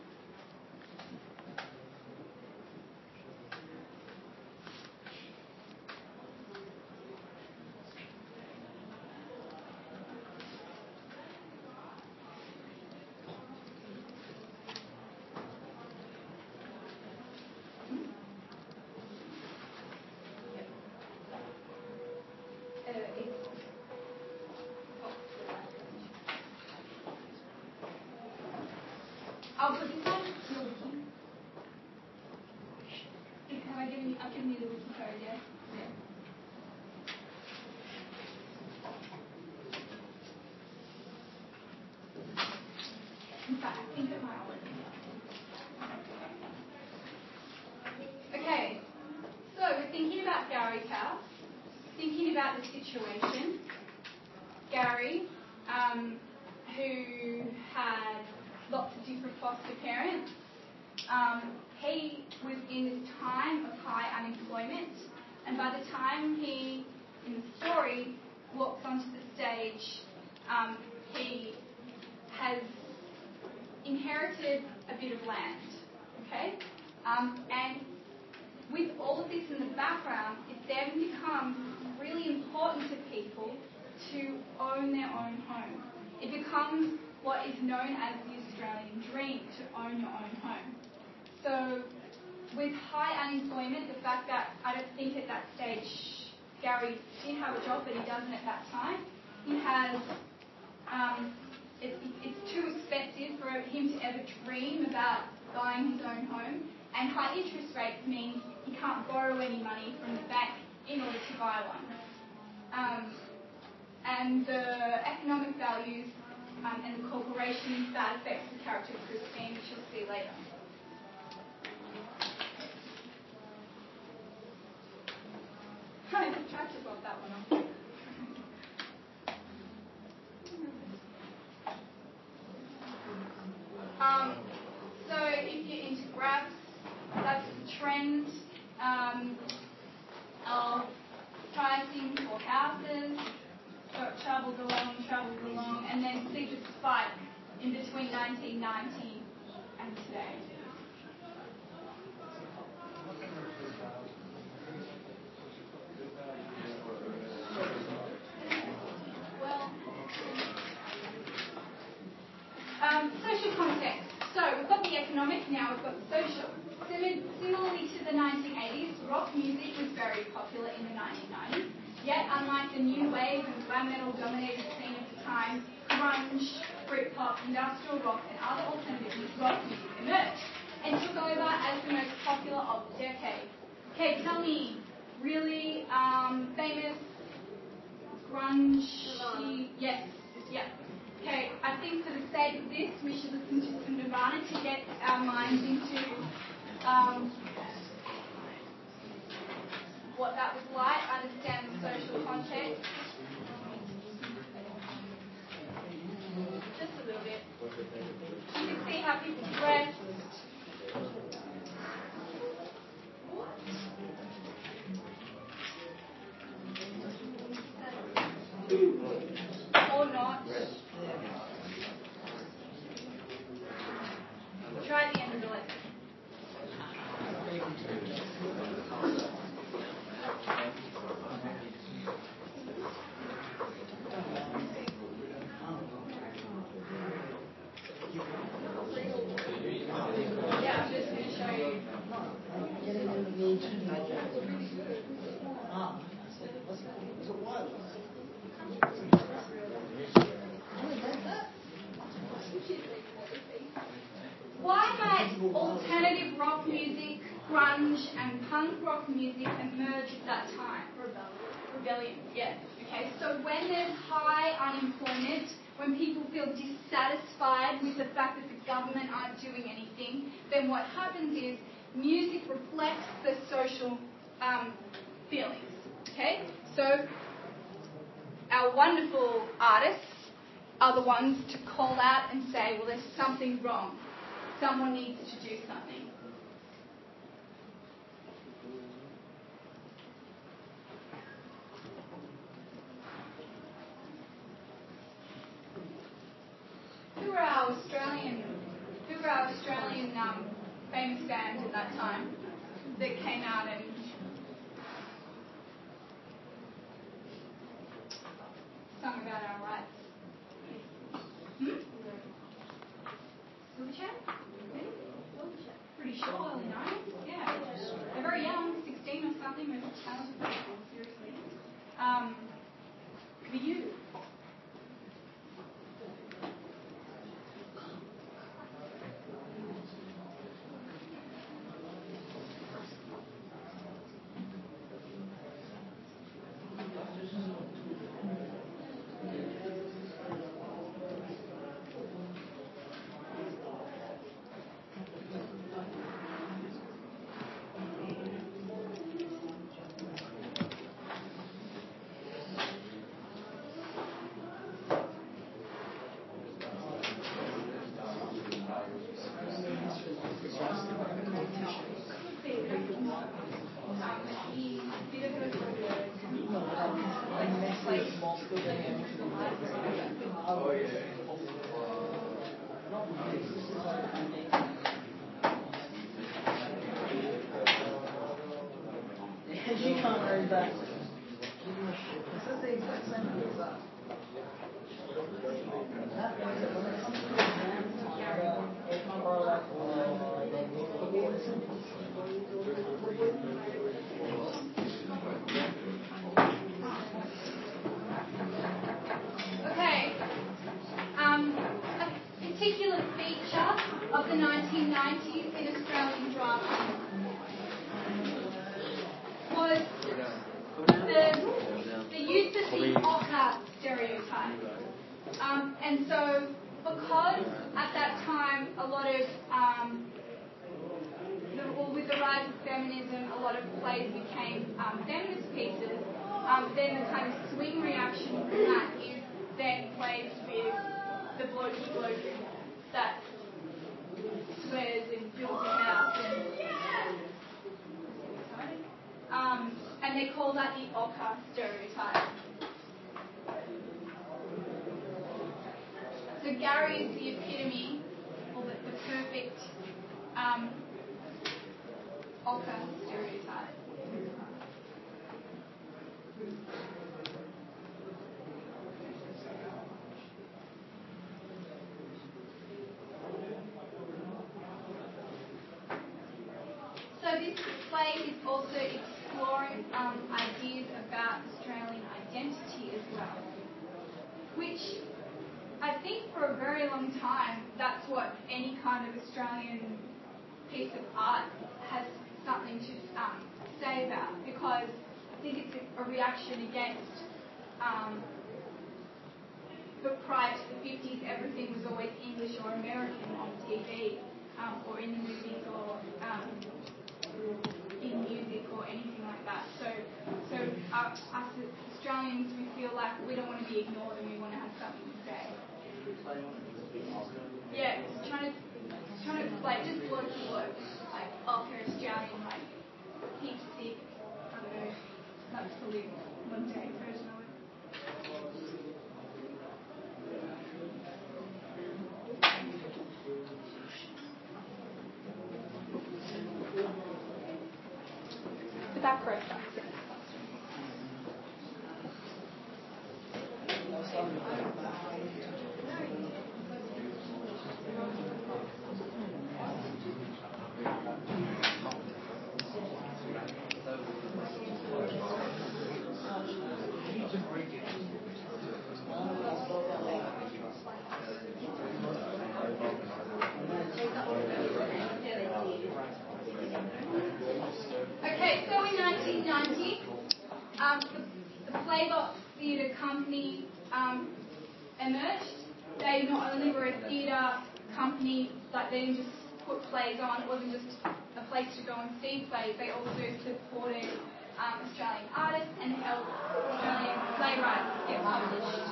Oh, but this one, your wiki. Have I given you, I've given you the wiki code, yeah? Yeah. In fact, I think it might all Okay, so we're thinking about Gary's house, thinking about the situation. Gary, um, who had lots of different foster parents, um, he was in this time of high unemployment, and by the time he, in the story, walks onto the stage, um, he has inherited a bit of land, okay? Um, and with all of this in the background, it then becomes really important to people to own their own home. It becomes what is known as the Australian dream, to own your own home. So with high unemployment, the fact that I don't think at that stage Gary did have a job, but he doesn't at that time, he has, um, it, it's too expensive for him to ever dream about buying his own home, and high interest rates mean he can't borrow any money from the bank in order to buy one. Um, and the economic values um, and the corporations, that affects the character of Christine, which you'll see later. I tried to block that one off. Um, so if you're into graphs, that's the trend um, of pricing for houses. So it travels along, travels along, and then see the spike in between nineteen ninety and today. Well, um, social context. So we've got the economic, now we've got the social. Similarly to the nineteen eighties, rock music was very popular in the nineteen nineties. Yet, unlike the new wave and glam metal dominated scene at the time, grunge, Britpop, industrial rock, and other alternative rock music emerged and took over as the most popular of the decade. Okay, tell me, really um, famous grunge? Yes, yeah. Okay, I think for the sake of this, we should listen to some Nirvana to get our minds into um, what that was like, understand the social context. Just a little bit. You can see how people dress. Or not. Try at the end of the lesson. Yeah, I'm just going to show you. Why might alternative rock music, grunge, and punk rock music emerge at that time? Rebellion. Rebellion, yes. Okay, so when there's high unemployment, when people feel dissatisfied with the fact that the government aren't doing anything, then what happens is music reflects the social um, feelings. Okay, so our wonderful artists are the ones to call out and say, well, there's something wrong. Someone needs to do something. Who were our Australian, who were our Australian um, famous bands at that time that came out and sung about our rights? Hmm? Silverchair? Pretty sure, early nineties, yeah. They're very young, sixteen or something, they're talented people, seriously. Um, for you. And she can't read that. Is this the exact same as that? Okay. Um, a particular feature of the nineteen nineties in Australian drama was the, the use of the ochre stereotype. Um, and so, because at that time a lot of, um, the, well, with the rise of feminism, a lot of plays became um, feminist pieces, um, then the kind of swing reaction from that is then plays with the blokey bloke that swears and builds a house and Um, and they call that the ochre stereotype. So Gary is the epitome, or the, the perfect um, ochre stereotype. So this play is also exploring um, ideas about Australian identity as well, which I think for a very long time that's what any kind of Australian piece of art has something to um, say about, because I think it's a reaction against, um, but prior to the fifties everything was always English or American on T V um, or in the movies or um, in music or anything like that. So, so uh, us Australians, we feel like we don't want to be ignored and we want to have something to say. Yeah, it's trying to, it's trying to like just blow the blow, like oh, you're Australian, like heaps sick. I don't know. That's probably one day version of it. Back row. Okay, so in nineteen ninety, um, the, the Playbox Theatre Company um, emerged. They not only were a theatre company, like they didn't just put plays on, it wasn't just a place to go and see plays, they also supported um, Australian artists and helped Australian playwrights get published.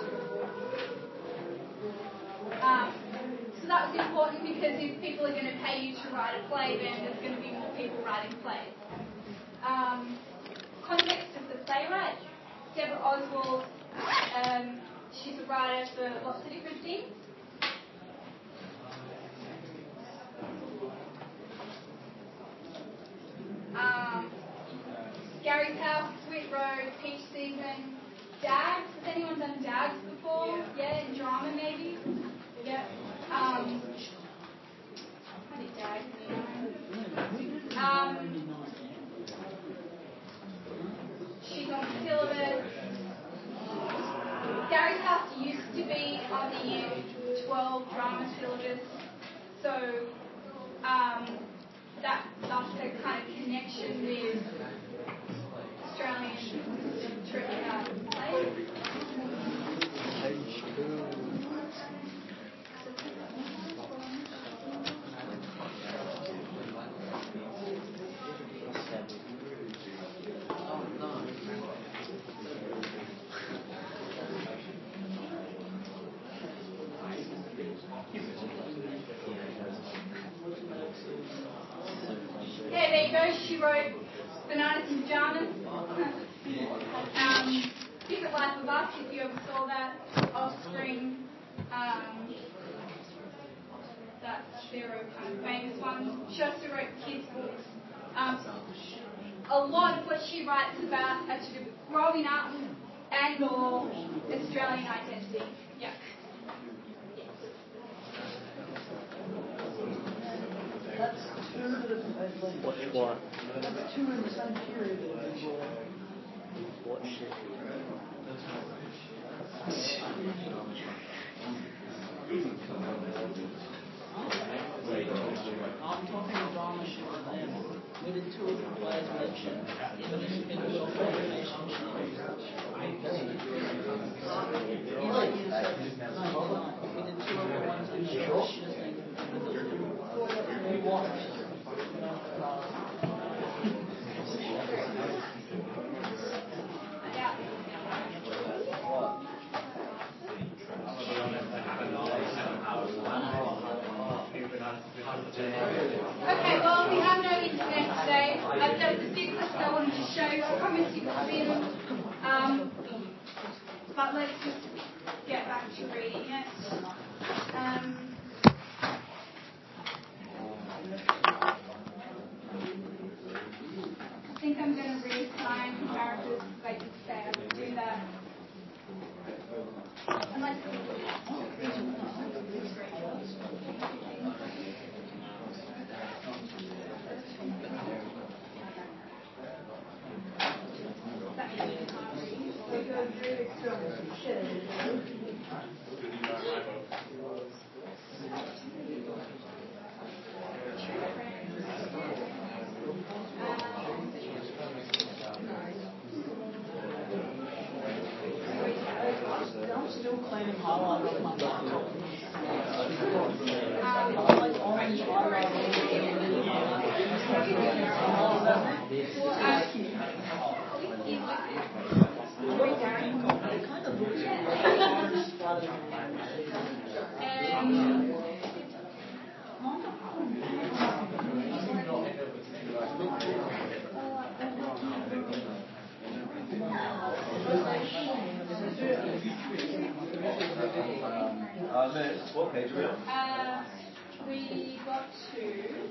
Um, so that was important because if people are going to pay you to write a play, then there's going to be more people writing plays. Um, context of the playwright, Deborah Oswald, um, she's a writer for lots of different things. Um, Gary's House, Whit Road, Peach Season, Dags. Has anyone done Dags before? Yeah, yeah, in drama maybe? Yeah. Um, I did Dags. Um, she's on the syllabus. Gary's House used to be on the year twelve drama syllabus, so um, that that's a kind of connection with Australian uh, plays. Yeah, there you go. She wrote Bananas and Pajamas. um, Secret Life of Us, if you ever saw that off screen. Um, that's their kind of famous one. She also wrote kids' books. Um, a lot of what she writes about has to do with growing up and or Australian identity. Yeah. That's two that have like, Watch what? That's two in the same period that have been brought up. Watch it. I'm talking drama shit with them. We did two of the players mentioned even if in a software relationship. Like, you said, no, we did two of the ones in the shit thing. We watched. Okay, well, we have no internet today. I've done the big list I wanted to show you. I promised you would be um, but let's just get back to reading it. Um, I think I'm going to reassign characters like you said. I would do that. And like, I'm still cleaning highlighter off my laptop. Uh, what page are we on? Uh, we got to.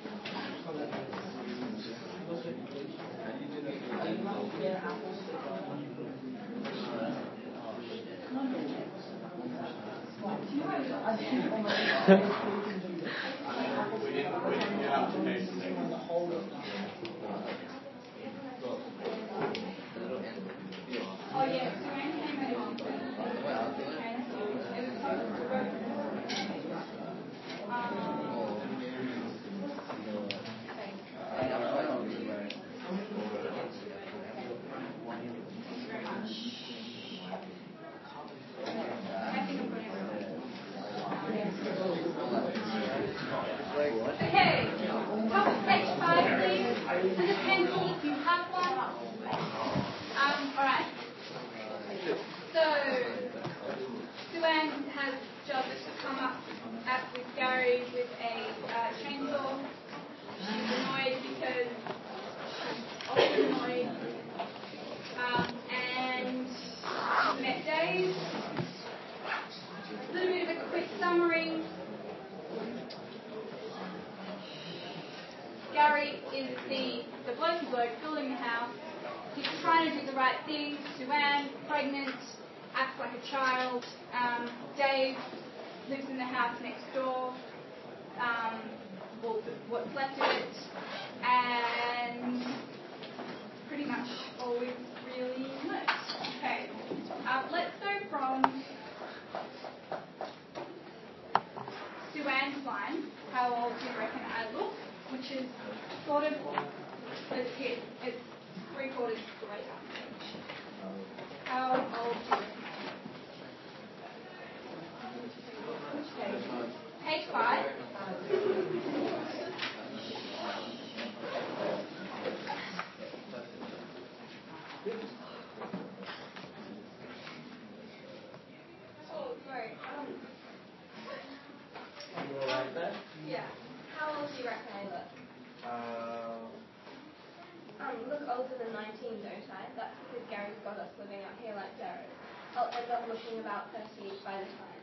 Oh yeah, Suran came in. Okay, top of page five, please. And the pencil, if you have one. Um, alright. So, Suan has just come up at with Gary with a uh, chainsaw. She's annoyed because she's often annoyed. Um, and she's met Dave. A little bit of a quick summary. Gary is the, the blokey bloke building the house. He's trying to do the right thing. Suan, pregnant, acts like a child. Um, Dave lives in the house next door. Um, well, what's left of it. And pretty much all we've really learnt. Okay, uh, let's go from Suan's line, how old do you reckon I look? Which is sort of, it's hit, it's three quarters of the way down. How old do you reckon? Which page? Page five. Oh, sorry. Um, You all right there? yeah. How old do you reckon I look? Uh, Um, look older than nineteen, don't I? That's because Gary's got us living out here like Jared. I'll end up looking about thirty by the time.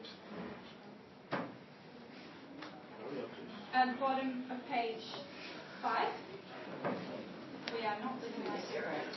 At the bottom of page five. we are not living like heroes.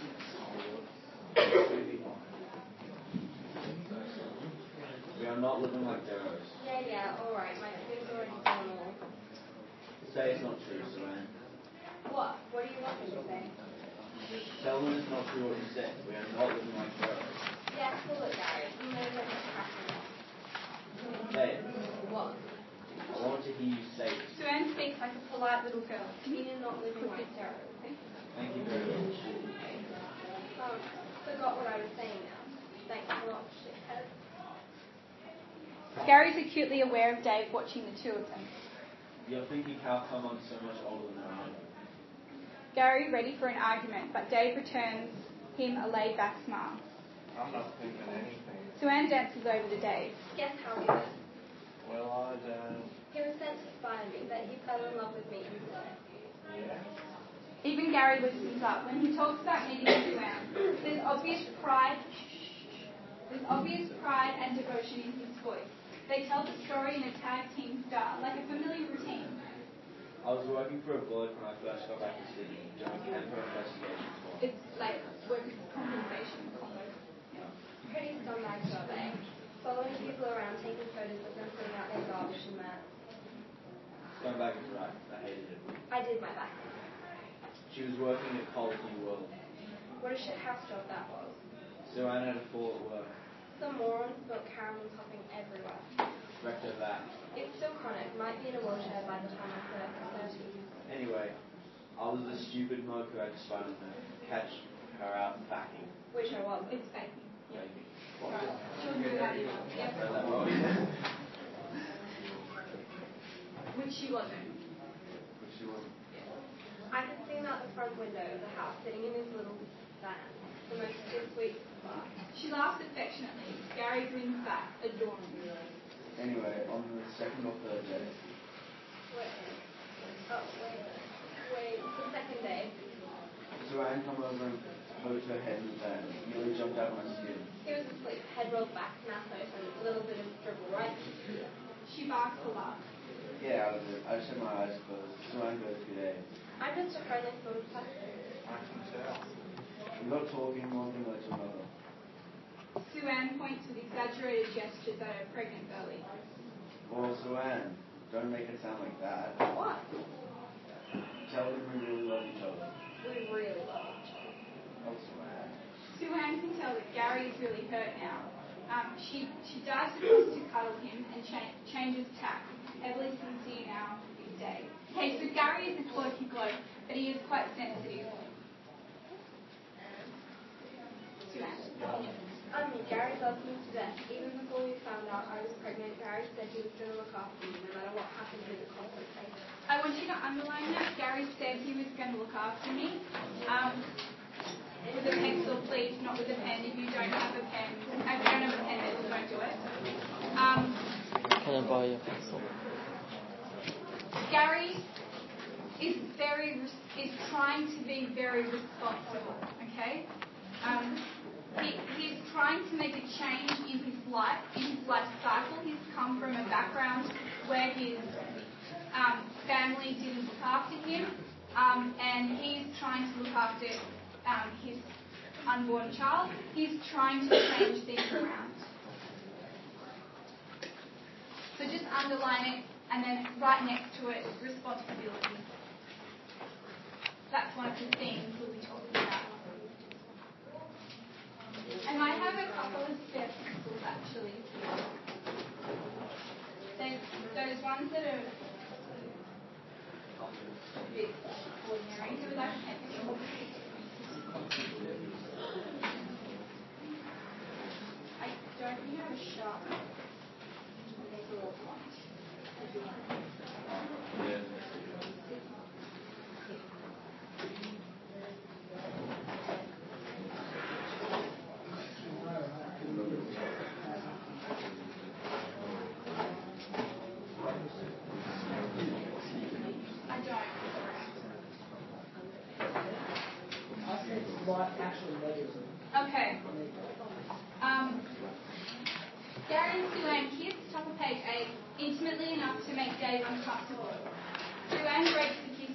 We are not living like heroes. Yeah, yeah, alright, my twin's already done all. Say it's not true, Suan. What? What do you want me to say? Tell them it's not true what you said. We are not living like heroes. Yeah, cool it, Gary. You know that it's cracking up. Say it. What? I want to hear you say it. Suan speaks like a polite little girl. We are not living like heroes. Thank you very much. Um, forgot what I was saying now. Thanks a lot, shithead. Gary's acutely aware of Dave watching the two of them. You're thinking how come I'm so much older than I am. Gary ready for an argument, but Dave returns him a laid-back smile. I'm not thinking anything. Suan dances over to Dave. Guess how he was. Well, I don't... He was sent to spy on me, but he fell in love with me instead. Yeah? Even Gary listens up. When he talks about meeting Suan, there's obvious pride. There's obvious pride and devotion in his voice. They tell the story in a tag team style, like a familiar routine. I was working for a bloke when I first got back to Sydney, doing camper investigations for him. It's like workers' compensation. Pretty scumbag job, eh? Following people around, taking photos of them putting out their garbage and that. Scumbag is right. I hated it. I did my best. She was working at College New World. What a shit house job that was. Suan had a fall at work. Some morons built caramel topping everywhere. Wrecked her back. It's still chronic. Might be in a wheelchair by the time I'm thirty. Anyway, I was the stupid moke who had to spy on her. Catch her out packing. Which I was. It's fake. Yeah. What? Right. She'll do that in one. Yep. Read that wrong. Which she wasn't. But she wasn't. I could see him out the front window of the house, sitting in his little van. The most sweet spot. She laughs affectionately. Gary grins back, adoringly. Anyway, on the second or third day. Wait. Oh, wait. Wait. The second day. Suan come over and poked her head in the van. Nearly jumped out of my skin. He was asleep, head rolled back, mouth open, a little bit of dribble right. She barks a lot. Yeah, out of it. I just had my eyes closed. Suan goes, good day. I'm just a friendly sort of person. I can tell. We got talking, one thing led to another. Suan points with exaggerated gestures at her pregnant belly. Well, Suan, don't make it sound like that. What? Tell them we really love each other. We really love each other. Oh, Suan. Suan can tell that Gary is really hurt now. Um, she she dives across to cuddle him and cha- changes tack. Heavily sincere now, big day. Okay, so Gary is a quirky bloke, but he is quite sensitive. Suan. Um, Gary loves me to death. Even before we found out I was pregnant, Gary said he was going to look after me no matter what happened in the conflict. I want you to underline that. Gary said he was going to look after me. Um, with a pencil, please, not with a pen. If you don't have a pen, if you don't have a pen, then don't do it. Um, Can I borrow your pencil? Gary is very is trying to be very responsible. Okay. Um, He, he's trying to make a change in his life, in his life cycle. He's come from a background where his um, family didn't look after him, um, and he's trying to look after um, his unborn child. He's trying to change things around. So just underline it, and then right next to it, responsibility. That's one of the themes we'll be talking about. And I have a couple of spare pencils actually. There's those ones that are a bit ordinary. Who would like a pencil? I don't really have a sharpener. Make a little point. Okay. Um, Gary and Suan kiss, top of page eight, intimately enough to make Dave uncomfortable. Suan breaks the kiss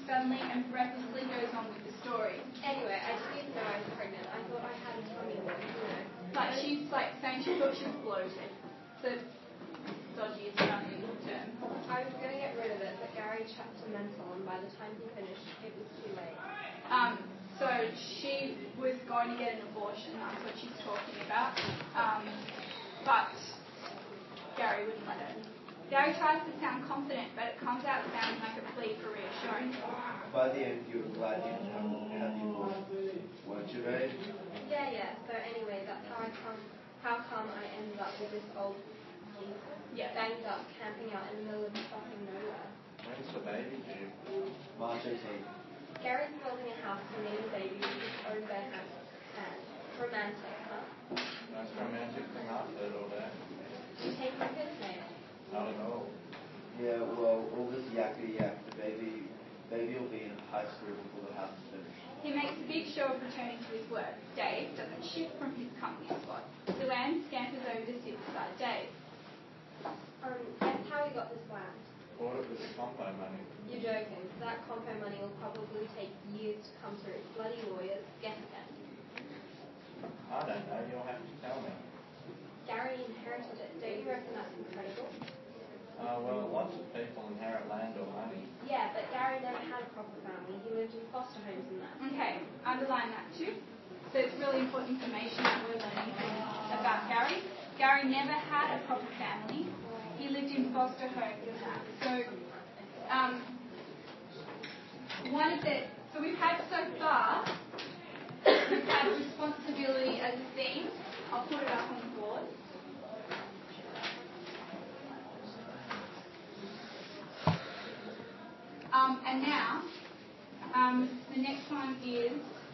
suddenly and breathlessly goes on with the story. Anyway, I didn't know I was pregnant. I thought I had a tummy bug, you know. Like she's like saying she thought she was bloated. The dodgiest sounding term. I was going to get rid of it, but Gary checked to mental, and by the time he finished, it was too late. Um, so she was going to get an abortion. That's what she's talking about. Um, but Gary wouldn't let her. Gary tries to sound confident, but it comes out sounding like a plea for reassurance. By the end, you were glad you had the abortion, weren't you, babe? Yeah, yeah. So anyway, that's how I come. How come I ended up with this old piece, Yeah. banged up, camping out in the middle of fucking nowhere. When's the baby due? March eighteenth. Gary's building a house for me and the baby with his own bare hand. hand. Romantic, huh? Most romantic thing I've heard all day. You take the piss, mate. Not at all. Yeah, well, all this yakety yak, the baby, baby will be in high school before the house is finished. He makes a big show of returning to his work. Dave doesn't shift from his company spot. Luann scampers over to sit beside Dave. Um, guess how he got this land? Bought it with the compo money. You're joking. That compo money will probably take years to come through. Bloody lawyers. Guess again. I don't know, you'll have to tell me. Gary inherited it. Don't you reckon that's incredible? Uh, well, lots of people inherit land or money. Yeah, but Gary never had a proper family. He lived in foster homes and that. Okay, underline that too. So it's really important information that we're learning about Gary. Gary never had a proper family. He lived in foster homes and that. So, um, one of the, so we've had so far, we've had responsibility as a theme. I'll put it up on the board. Um, and now, um, the next one is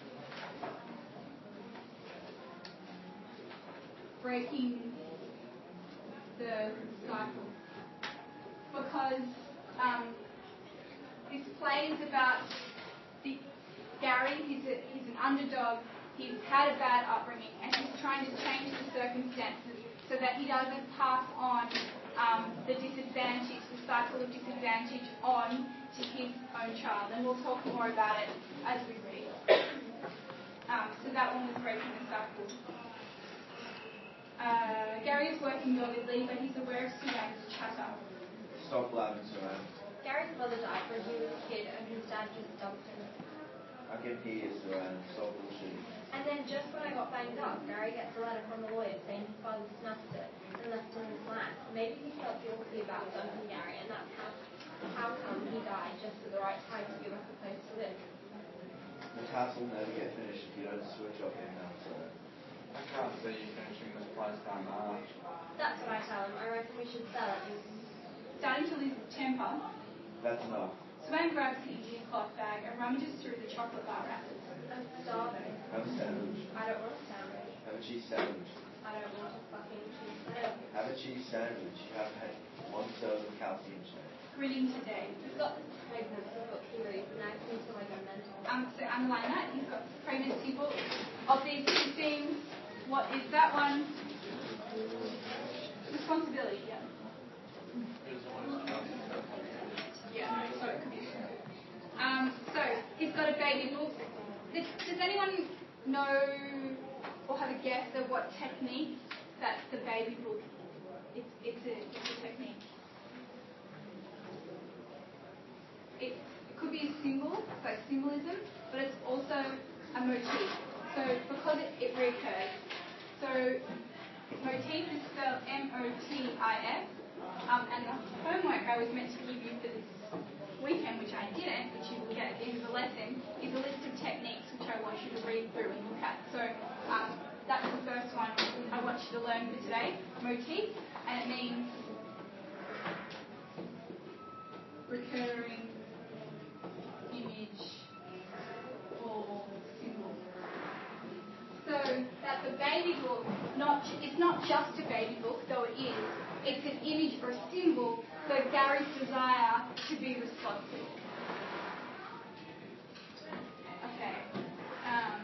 breaking the cycle. Because um, this play is about the, Gary, he's, a, he's an underdog, he's had a bad upbringing, and he's trying to change the circumstances so that he doesn't pass on um, the disadvantage, the cycle of disadvantage on to his own child. And we'll talk more about it as we read. Um, so that one was breaking the cycle. Uh, Gary is working doggedly, but he's aware of Suzanne's chatter. Stop laughing, Suzanne. Gary's mother died when he was a kid, and his dad just dumped him. I can hear you, Suzanne. Stop bullshitting. And then just when I got banged up, Gary gets a letter from the lawyer saying his father snuffed it and left it in his land. Maybe he felt guilty about dumping Gary, and that's how, how come he died just at the right time to give us a place to live. This house will never get finished if you don't switch off in now, Suzanne. I can't see you finishing this place by March. That's what I tell him. I reckon we should sell it. Starting to lose his temper, That's enough. Swain grabs his cloth bag and rummages through the chocolate bar wrappers. I'm starving. Have a sandwich. I don't want a sandwich. Have a cheese sandwich. I don't want a fucking cheese sandwich. Have a cheese sandwich. You have had one serve of calcium shake. Grinning today. He's got this pregnancy book he reads, and I seem to like a mental. Um, so underline that. He's got pregnancy book. Of these two things, what is that one? Responsibility, yeah. Yeah, so it could be. Um, so he's got a baby book. Does, does anyone know or have a guess of what technique that the baby book? It's it's a it's a technique. It, it could be a symbol, it's like symbolism, but it's also a motif. So because it, it recurs. So motif is spelled M O T I F. Um, and the homework I was meant to give you for this weekend, which I didn't, which you will get at the end of the lesson, is a list of techniques which I want you to read through and look at. So um, that's the first one I want you to learn for today, motif, and it means recurring image or symbol. So that the baby book, not it's not just a baby book, though it is. It's an image or a symbol for Gary's desire to be responsible. Okay. Um,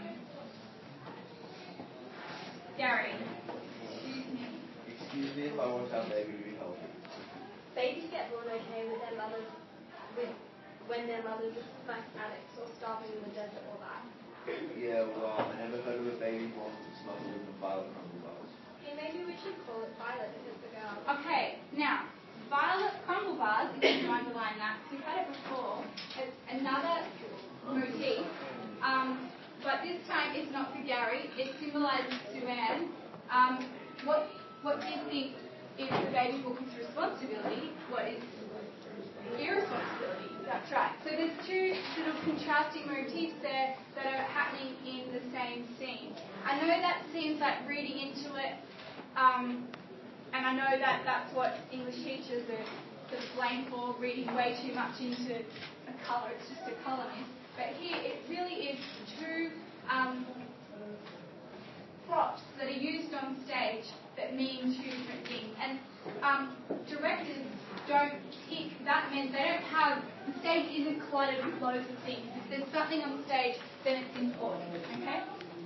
Gary, excuse me. Excuse me if I want our baby to be healthy. Babies get born okay with their mothers, with when their mothers are smack addicts or starving in the desert or that. Yeah, well, I never heard of a baby born smuggled in the violet crumble bars. Hey, maybe we should call it Violet if it's a girl. Okay, now, violet crumble bars, if you underline that, we've had it before. It's another motif, um, but this time it's not for Gary. It symbolises Sue-Ann. Um, what, what do you think is the baby book's responsibility? What is irresponsibility? That's right. So there's two sort of contrasting motifs there that are happening in the same scene. I know that seems like reading into it, um, and I know that that's what English teachers are sort of blamed for, reading way too much into a colour. It's just a colour miss. But here it really is two um, props that are used on stage that mean two different things. And um, directors don't pick that means they don't have, the stage isn't cluttered with loads of things. If there's something on stage, then it's important, okay?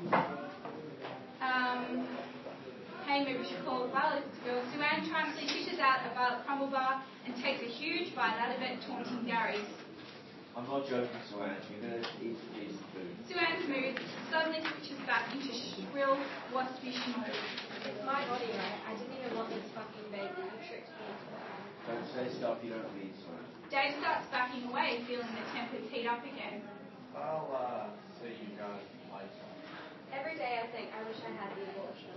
Um, hey, maybe we should call it Violet to go. Sue-Ann triumphantly fishes out a violet crumble bar and takes a huge bite out of it, taunting Gary. I'm not joking, Sue-Ann. You're going to eat some decent food. Sue-Ann's mood suddenly switches back into shrill, waspish mode. It's my body, right? I didn't even want this fucking baby. You tricked me into it. Don't say stuff you don't mean, Sue-Ann. Dave starts backing away, feeling the tempers heat up again. I'll uh, see you guys later. Every day I think I wish I had the abortion.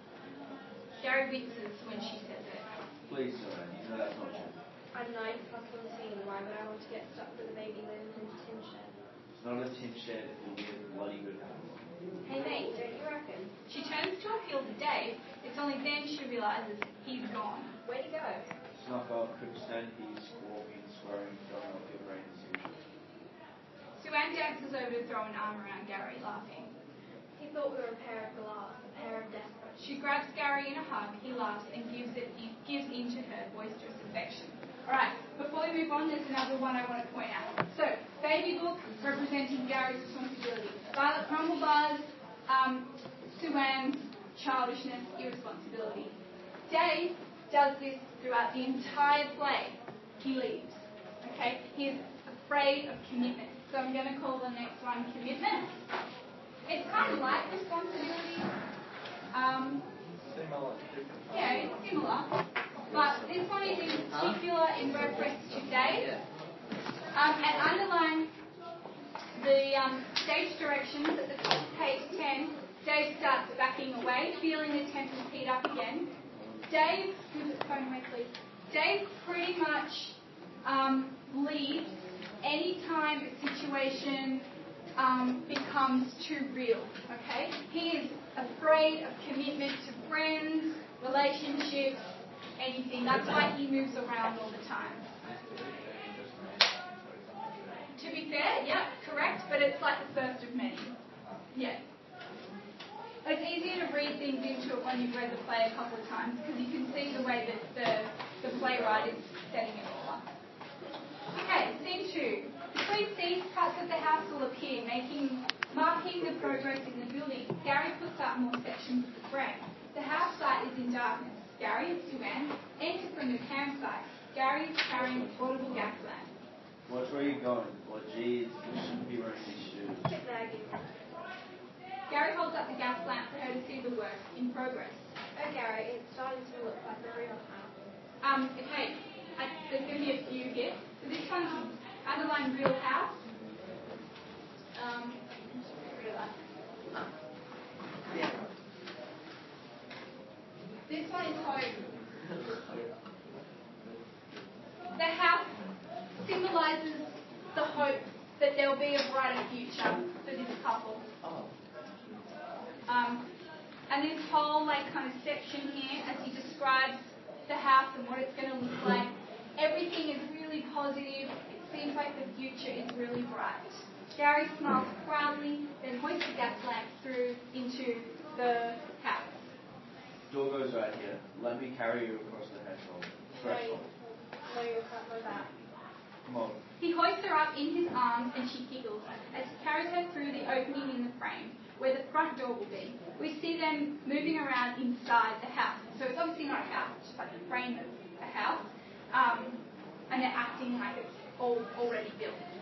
Gary winces when she says it. Please, Sue-Ann, you know that's not true. I'm nine fucking teen. Why would I want to get stuck with a baby living in a tin shed? It's not a tin shed, it'll be a bloody good house. Hey mate, don't you reckon? She turns to appeal to Dave. It's only then she realises he's gone. Where'd he go? Snuck off, couldn't stand he's squawking, swearing, throwing off your brain as usual. Sue-Ann dances over to throw an arm around Gary, laughing. He thought we were a pair of glass, a pair of desperates. She grabs Gary in a hug, he laughs and gives it gives in to her boisterous affection. Alright, before we move on, there's another one I want to point out. So, baby book representing Gary's responsibility. Violet crumble bars, um, Sue-Ann's childishness, irresponsibility. Dave does this throughout the entire play. He leaves. Okay? He's afraid of commitment. So I'm going to call the next one commitment. It's kind of like responsibility. Um, Similar. yeah, it's similar. But this one is in particular in reference to Dave. Um, and underline the um, stage directions at the top of page ten. Dave starts backing away, feeling the tempers heat up again. Dave, move the phone away please. Dave pretty much um, leaves anytime a situation um, becomes too real, okay? He is afraid of commitment to friends, relationships, anything. That's why he moves around all the time. To be fair, yeah, correct, but it's like the first of many. Yeah. It's easier to read things into it when you've read the play a couple of times because you can see the way that the, the playwright is setting it all up. Okay, scene two. Between scenes, parts of the house will appear, making, marking the progress in the building. Gary puts up more sections of the frame. The house site is in darkness. Gary and Sue-Ann enter from the campsite. Gary is carrying a portable gas lamp. Watch where you're going. Well, geez, you shouldn't be wearing these shoes. Get lagging. Gary holds up the gas lamp for her to see the work in progress. Oh, Gary, it's starting to look like a real house. Um, okay, I, there's going to be a few here. So this one's underlined real house. Um, get rid of that. This one is home. The house symbolises the hope that there will be a brighter future for this couple. Um, and this whole like kind of section here, as he describes the house and what it's going to look like, everything is really positive. It seems like the future is really bright. Gary smiles proudly, then hoists the gas lamp through into the house. Door goes right here. Let me carry you across the threshold. Threshold. No, you'll cut my back. Come on. He hoists her up in his arms and she giggles as he carries her through the opening in the frame where the front door will be. We see them moving around inside the house. So it's obviously not a house, it's just like the frame of a house. Um, and they're acting like it's all already built.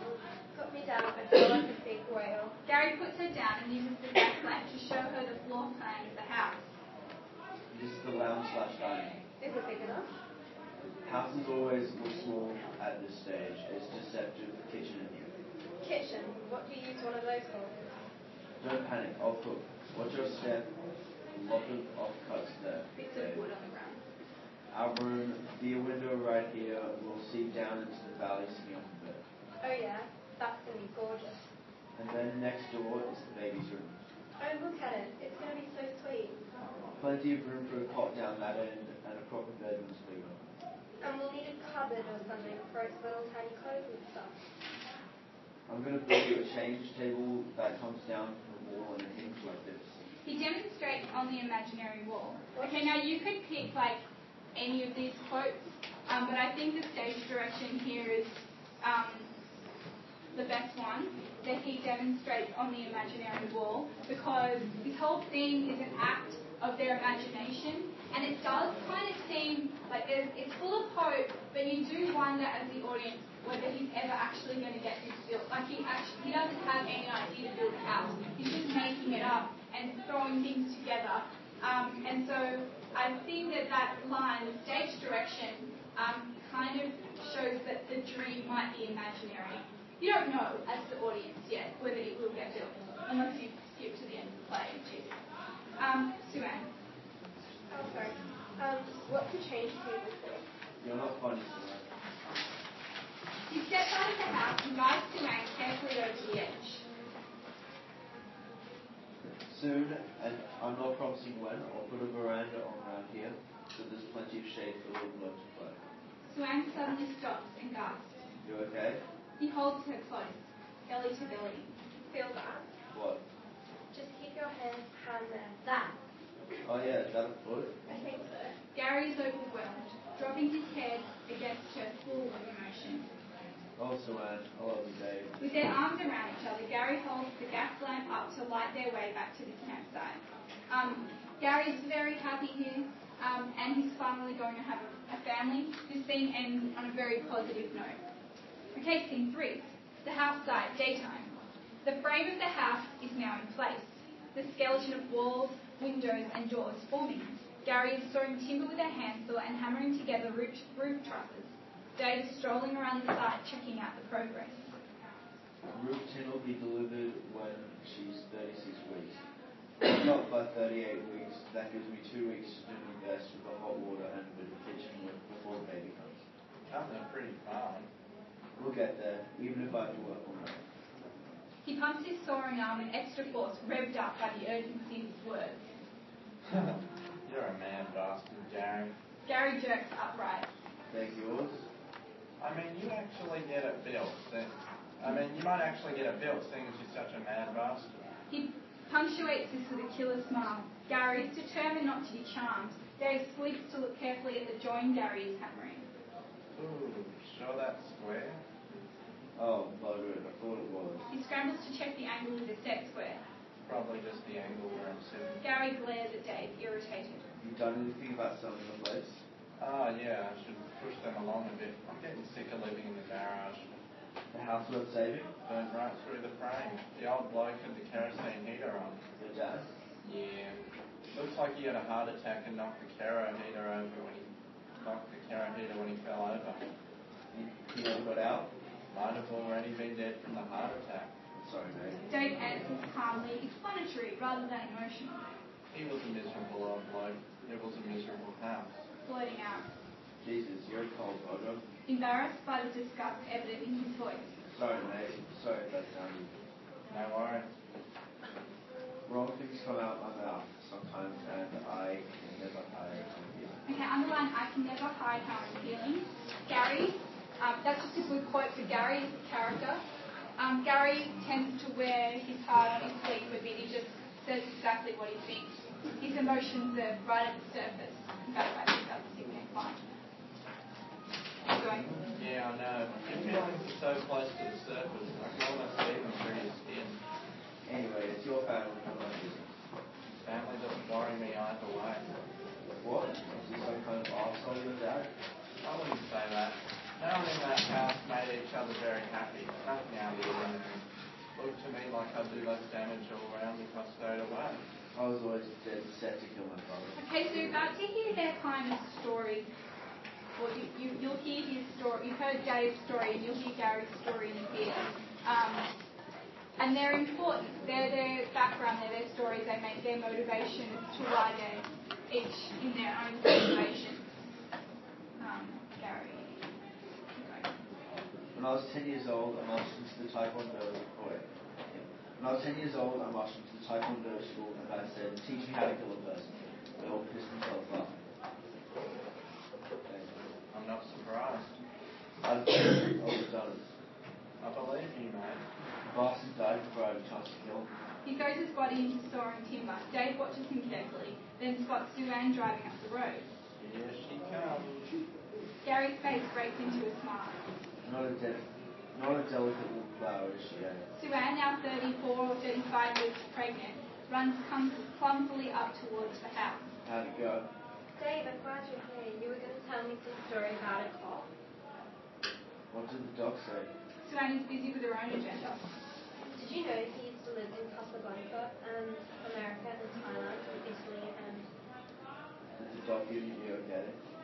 Put me down. I feel like a big whale. Gary puts her down and uses the gas lamp to show her the floor plan of the house. This is the lounge slash dining. Is it big enough? Houses always look small at this stage. It's deceptive. Kitchen in here. Kitchen. What do you use one of those for? Don't panic. I'll cook. Watch your step. Lot of offcuts there. Bits of wood on the ground. Our room, via window right here, will see down into the valley sitting on the bed. Oh yeah, that's gonna be gorgeous. And then next door is the baby's room. Oh, look at it. It's gonna be so sweet. Plenty of room for a cot down that end and a proper bedroom to sleep on. And we'll need a cupboard or something for its little tiny clothes and stuff. I'm going to build you a change table that comes down from the wall and it hangs like this. He demonstrates on the imaginary wall. Okay, now you could pick like any of these quotes, um, but I think the stage direction here is um, the best one that he demonstrates on the imaginary wall, because this whole thing is an act of their imagination, and it does kind of seem like there's, it's full of hope, but you do wonder as the audience whether he's ever actually going to get this built. Like he actually, he doesn't have any idea to build a house. He's just making it up and throwing things together. Um, and so I think that that line, the stage direction, um, kind of shows that the dream might be imaginary. You don't know as the audience yet whether it will get built, unless you skip to the end of the play. Um, Sue-Ann. Oh, sorry. Um, what's the change table for? You're not funny, Sue-Ann. He steps out of the house and guides Sue-Ann carefully over the edge. Soon, and I'm not promising when, I'll put a veranda on around here, so there's plenty of shade for little blood to play. Sue-Ann suddenly stops and gasps. You okay? He holds her close, belly to belly. Feel that? What? Just keep your hand, hand there. That. Oh yeah, is that a foot? I think so. Gary is overwhelmed, dropping his head against her full of emotion. Oh, Sue-Ann, I love you, babe. With their arms around each other, Gary holds the gas lamp up to light their way back to the campsite. Um, Gary's very happy here, um, and he's finally going to have a, a family. This scene ends on a very positive note. Okay, scene three. The house site, daytime. The frame of the house is now in place. The skeleton of walls, windows, and doors forming. Gary is sawing timber with a handsaw and hammering together roof, roof trusses. Dave is strolling around the site, checking out the progress. Roof tin will be delivered when she's thirty-six weeks. Not by thirty-eight weeks. That gives me two weeks to do my best with the hot water and with the kitchen work before the baby comes. That's a pretty fun. We'll get there, even if I have to work all night. He pumps his sawing arm with extra force, revved up by the urgency of his words. You're a mad bastard, Gary. Gary jerks upright. Take yours. I mean, you actually get it built. Then. I mean, you might actually get it built, seeing as you're such a mad bastard. He punctuates this with a killer smile. Gary is determined not to be charmed. Dave squeaks to look carefully at the join Gary is hammering. Ooh, sure that's square? Oh, bugger it, I thought it was. He scrambles to check the angle of the set square. Probably just the angle where I'm sitting. Gary glares at Dave, irritated. You done anything about selling the place? Oh, yeah, I should push them along a bit. I'm getting sick of living in the garage. The house worth saving? Burnt right through the frame. The old bloke had the kerosene heater on. Your dad? Yeah. Looks like he had a heart attack and knocked the kero heater over when he knocked the kero heater when he fell over. He, he never got out? Might have already been dead from the heart attack. Sorry, mate. Dave answers calmly, explanatory rather than emotional. He was a miserable old bloke. It was a miserable house. Blurting out. Jesus, you're a cold bugger. Embarrassed by the disgust evident in his voice. Sorry, mate. Sorry if that's down you. No worries. Wrong things come out my mouth sometimes, and I can never hide from you. Okay, underline, I can never hide how I'm feeling. Gary, um, that's just a good quote for Gary as a character. Um, Gary tends to wear his heart on his sleeve a bit. He just says exactly what he thinks. His emotions are right at the surface. In fact, I think that's the significant point. Going. Yeah, I know. Your feelings are so close to the surface. I can almost see them through your skin. Anyway, it's your family, not my business. Family doesn't worry me either way. What? Is he some kind of arsehole, your dad? I wouldn't say that. No one in that house made each other very happy. Nothing out of the ordinary. looked to me like I'd do less damage all around if I stayed away. I was always dead set to kill my father. Okay, so about to hear their kind of story, or you, you, you'll hear his story, you've heard Dave's story, and you'll hear Gary's story in here. Um, and they're important. They're their background, they're their stories, they make their motivation to why they're each in their own situation. Um, Gary. Okay. When I was ten years old, I marched into the Taekwondo. Oh, wait. When I was ten years old, I marched into the Taekwondo school and I said, teach me how to kill a person. They all pissed themselves off. Okay. I'm not surprised. I've always done it. I believe you, mate. Boston died before I had a chance to kill him. He throws his body into storing timber. Dave watches him carefully, then spots Sue Ann driving up the road. Here she comes. Gary's face breaks into a smile. Not a, de- not a delicate little flower, is she, eh? Sue Ann, now thirty-four or thirty-five weeks pregnant, runs clumsily up towards the house. How'd it go? Dave, I'm glad you're here. You were going to tell me some story about a cop. What did the dog say? Sue Ann is busy with her own agenda. Did you know he used to live in Casablanca and America and Thailand and Italy and... Did the dog give you the okay?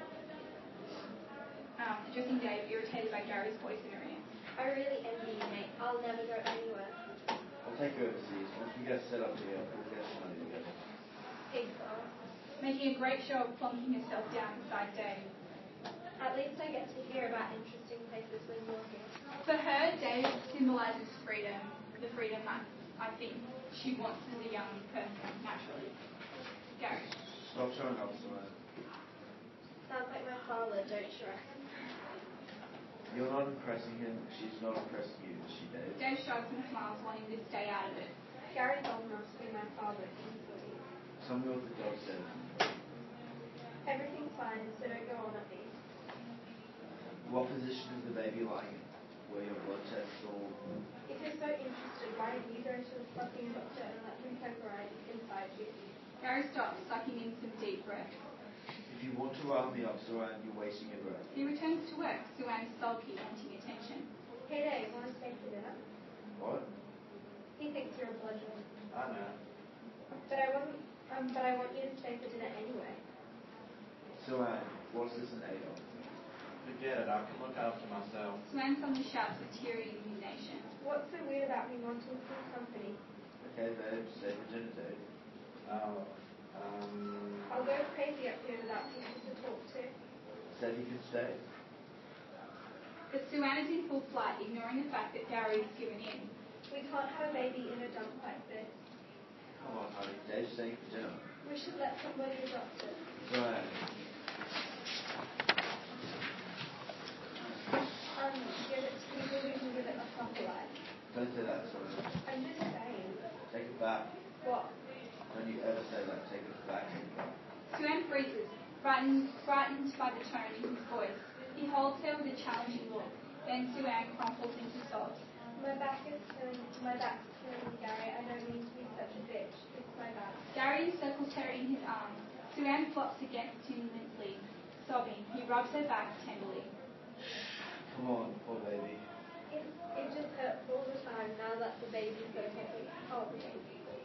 Um, addressing Dave, irritated by Gary's voice in her ear. I really envy you, mate. I'll never go anywhere. I'll take you overseas. Once we get set up here, we'll get some money together. Thanks, Carl. Making a great show of plonking herself down beside Dave. At least I get to hear about interesting places when you're here. For her, Dave symbolises freedom. The freedom that I think she wants as a young person, naturally. Gary. Stop showing up, Simone. Sounds like my father, don't you reckon? You're not impressing him, she's not impressing you, is she, Dave? Dave shrugs and smiles, wanting to stay out of it. Gary's old enough to be my father, easily. Tell me what the dog said. Everything's fine, so don't go on at me. What position is the baby lying in? Were your blood tests all... If you're so interested, why don't you go to the fucking doctor and let him temporarily inside you? Gary stops, sucking in some deep breath. If you want to rile me up, Suan, you're wasting your breath. He returns to work, Suan sulky, wanting attention. Hey Dave, want to stay for dinner? What? He thinks you're a bludgeon. I know. But I wasn't, um, but I want you to stay for dinner anyway. Suan, what's this an aid of? Forget it, I can look after myself. Suan suddenly shouts with teary indignation. What's so weird about me wanting some company? Okay, babe, stay for dinner, Dave. Oh, um... I'll go crazy up here without people to talk to. Said he could stay. But Suan is in full flight, ignoring the fact that Gary has given in. We can't have a baby in a dump like this. Come on, honey, Dave's staying for dinner. We should let somebody adopt it. Suan. Um, give it to people who can give it a proper life. Don't say that, Suan. I'm just saying. Take it back. What? Don't you ever say that. Take it back. Take it back. Suan freezes, frightened, frightened by the tone in his voice. He holds her with a challenging look. Then Suan crumples into sobs. My back is killing my back's killing me, Gary. I don't mean to be such a bitch. It's my back. Gary encircles her in his arms. Suan flops against him limply, sobbing. He rubs her back tenderly. Come on, poor baby. It, it just hurts all the time now that the baby's okay. Oh, okay.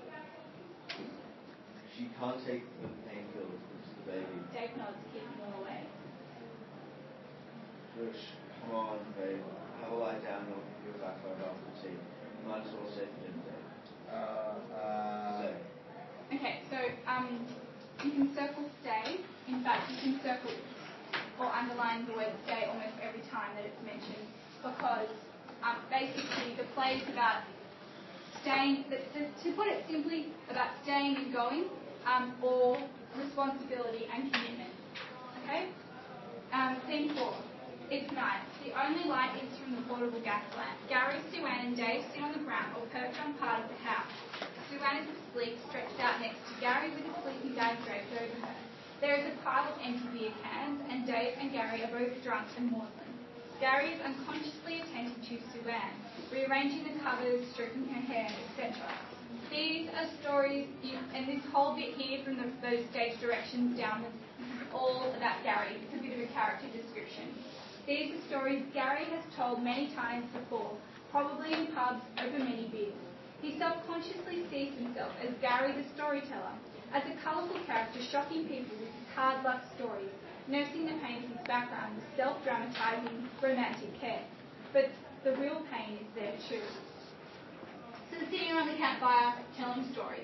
She can't take the painkillers, it's the baby. Dave nods, keeping her away. Trish, come on, babe. Have a lie down, you'll you'll back right after tea. Might as well stay for dinner, Dave. Uh, uh... Stay. Okay, so um, you can circle stay. In fact, you can circle or underline the word stay almost every time that it's mentioned, because um, basically the play is about staying, to, to put it simply, about staying and going, um, or responsibility and commitment. Okay? Um, scene four. It's night. The only light is from the portable gas lamp. Gary, Suan and Dave sit on the ground or perch on part of the house. Suan is asleep, stretched out next to Gary with a sleeping bag draped over her. There is a pile of empty beer cans, and Dave and Gary are both drunk and maudlin. Gary is unconsciously attentive to Suan, rearranging the covers, stroking her hair, et cetera. These are stories, you, and this whole bit here from the, those stage directions down, this is all about Gary. It's a bit of a character description. These are stories Gary has told many times before, probably in pubs over many beers. He subconsciously sees himself as Gary the storyteller, as a colourful character shocking people with his hard luck stories, nursing the pain of his background with self-dramatising romantic care. But the real pain is there too. So sitting around the campfire telling stories.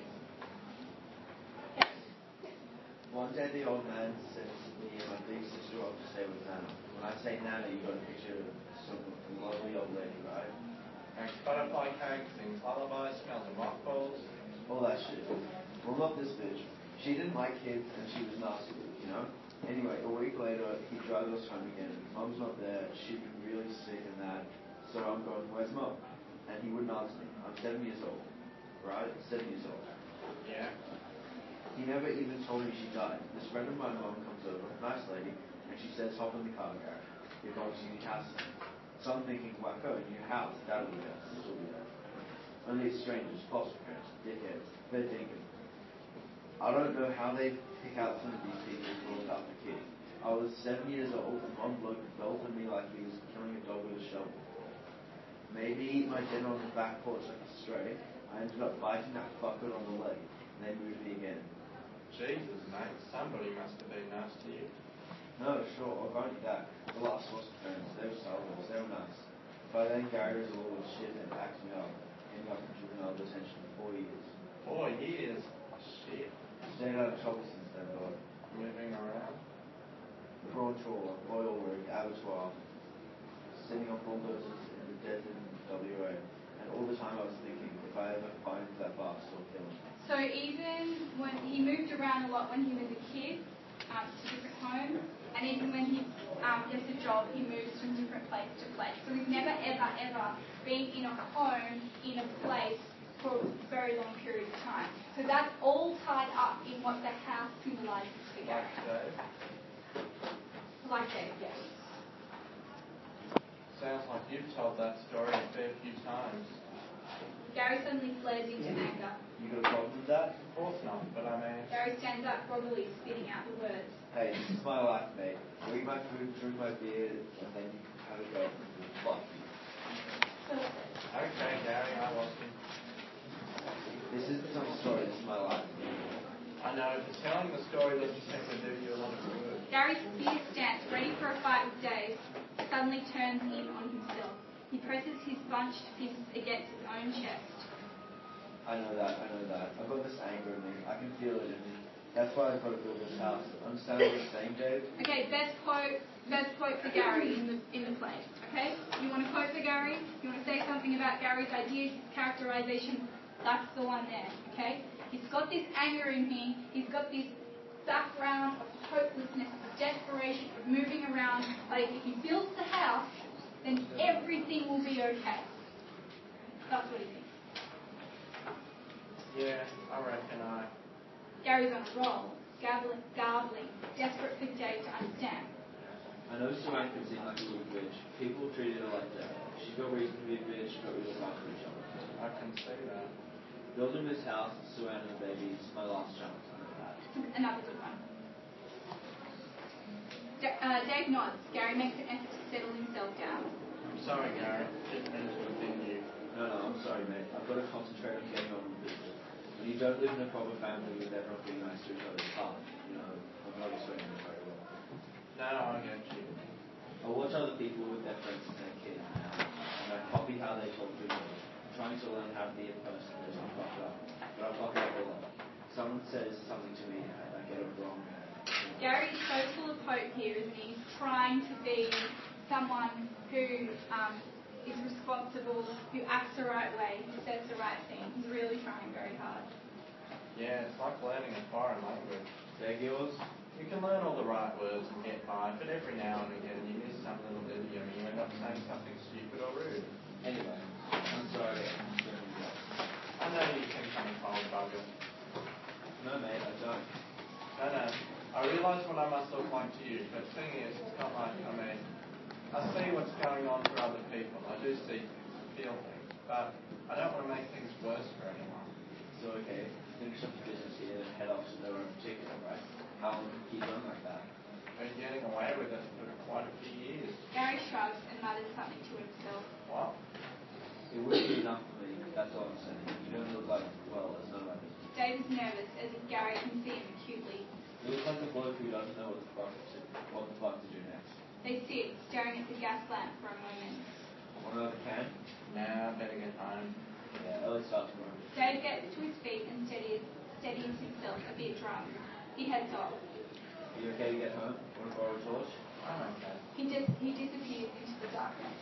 One day the old man sends me and my big sister off to stay with Nana. When I say Nana, you got a picture of some lovely old lady, right? Makes butterfly cakes, sings lullabies, smells of mothballs. All that shit. Well, not this bitch. She didn't like kids and she was nasty, you know? Anyway, a week later, he drives us home again. Mum's not there. She'd been really sick and that. So I'm going, where's Mum? And he wouldn't answer me. I'm seven years old. Right? Seven years old. Yeah. He never even told me she died. This friend of mine, Mum, comes over, nice lady, and she says, hop in the car, Gary. You're going to your house. So I'm thinking, wacko, new house, that'll be there, this will be there. Only it's strangers, foster parents, dickheads, they're thinking. I don't know how they pick out some of these people to look after kids. I was seven years old, and one bloke belted me like he was killing a dog with a shovel. Maybe my dinner on the back porch like a stray, I ended up biting that fucker on the leg, and they moved me again. Jesus, mate, somebody must have been nice to you. No, sure, I've only that. The last foster parents, they were salvos, they were nice. By then, Gary was a little shit and packed me up, ending up in juvenile detention for four years. Four years? Shit. Stayed out of trouble since then, though. Moving around? Prawn trawler, oil rig, abattoir, sitting on bulldozers in the desert in W A. And all the time I was thinking, if I ever find that bastard, I'll kill him. So even when he moved around a lot when he was a kid, um, to different homes, and even when he um, gets a job, he moves from different place to place. So he's never, ever, ever been in a home, in a place for a very long period of time. So that's all tied up in what the house symbolises for Gary. Like Dave, yes. Sounds like you've told that story a fair few times. Gary suddenly flares into anger. You got a problem with that? Of course not, but I mean... Gary stands up groggily, spitting out the words. Hey, this is my life, mate. I'll eat my food, drink my beer, and then you can have a go. Fuck you. Okay, Gary, I lost you. This isn't some story, this is my life. I know, but telling the story doesn't seem to do you a lot of good. Gary's fierce stance, ready for a fight with Dave, suddenly turns in on himself. He presses his bunched fists against his own chest. I know that, I know that. I've got this anger in me. I can feel it in me. That's why I've got to build this house. Understand what you're saying, Dave? Okay, best quote, best quote for Gary in the in the play. Okay, you want a quote for Gary? You want to say something about Gary's ideas, his characterization? That's the one there. Okay, he's got this anger in him. He's got this background of hopelessness, of desperation, of moving around. Like if he builds the house, then everything will be okay. That's what he thinks. Yeah, I reckon I... Gary's on a roll, gabbling, garbling, desperate for Dave to understand. I know Suanne can seem like a little bitch. People treated her like that. She's got reason to be a bitch, she's got real time for each other. I can see that. Building this house, Suanne and the baby, is my last chance. I know that. Another good one. D- uh, Dave nods. Gary makes an effort to settle himself down. I'm sorry, Gary. Didn't mean to offend you. No, no, I'm sorry, mate. I've got to concentrate on getting on with business. When you don't live in a proper family with everyone being nice to each other, it's hard. You know, I'm not explaining it very well. No, I get you. I watch other people with their friends and their kids, and I copy how they talk to each other. I'm trying to learn how to be a person that's not fucked up. But I fuck up a lot. Someone says something to me, and I get it wrong. Gary's so full of hope here, isn't he? He's trying to be someone who um, is responsible, who acts the right way, who says the right thing. He's really trying very hard. Yeah, it's like learning a foreign language. They're yours? You can learn all the right words and get by, but every now and again you miss some little idiom and you end up saying something stupid or rude. Anyway, I'm sorry. I know you think I'm a cold bugger. No, mate, I don't. No, no. I realise what I must look like to you, but the thing is, it's not like, I mean, I see what's going on for other people. I do see things and feel things, but I don't want to make things worse for anyone. So, okay, finish up the business here and head off to their own particular, right? How long can you keep going like that? Been getting away with it for quite a few years. Gary shrugs and mutters something to himself. What? It wouldn't be enough for me, that's all I'm saying. You as nervous as if Gary can see him acutely. It looks like the bloke who doesn't know what the fuck to, what the fuck to do next. They sit, staring at the gas lamp for a moment. Want another can? Nah, better get home. Yeah, early start tomorrow. Dave gets to his feet and steadies, steadies himself a bit drunk. He heads off. Are you okay to get home? Want to borrow a torch? I'm okay. He just he disappears into the darkness.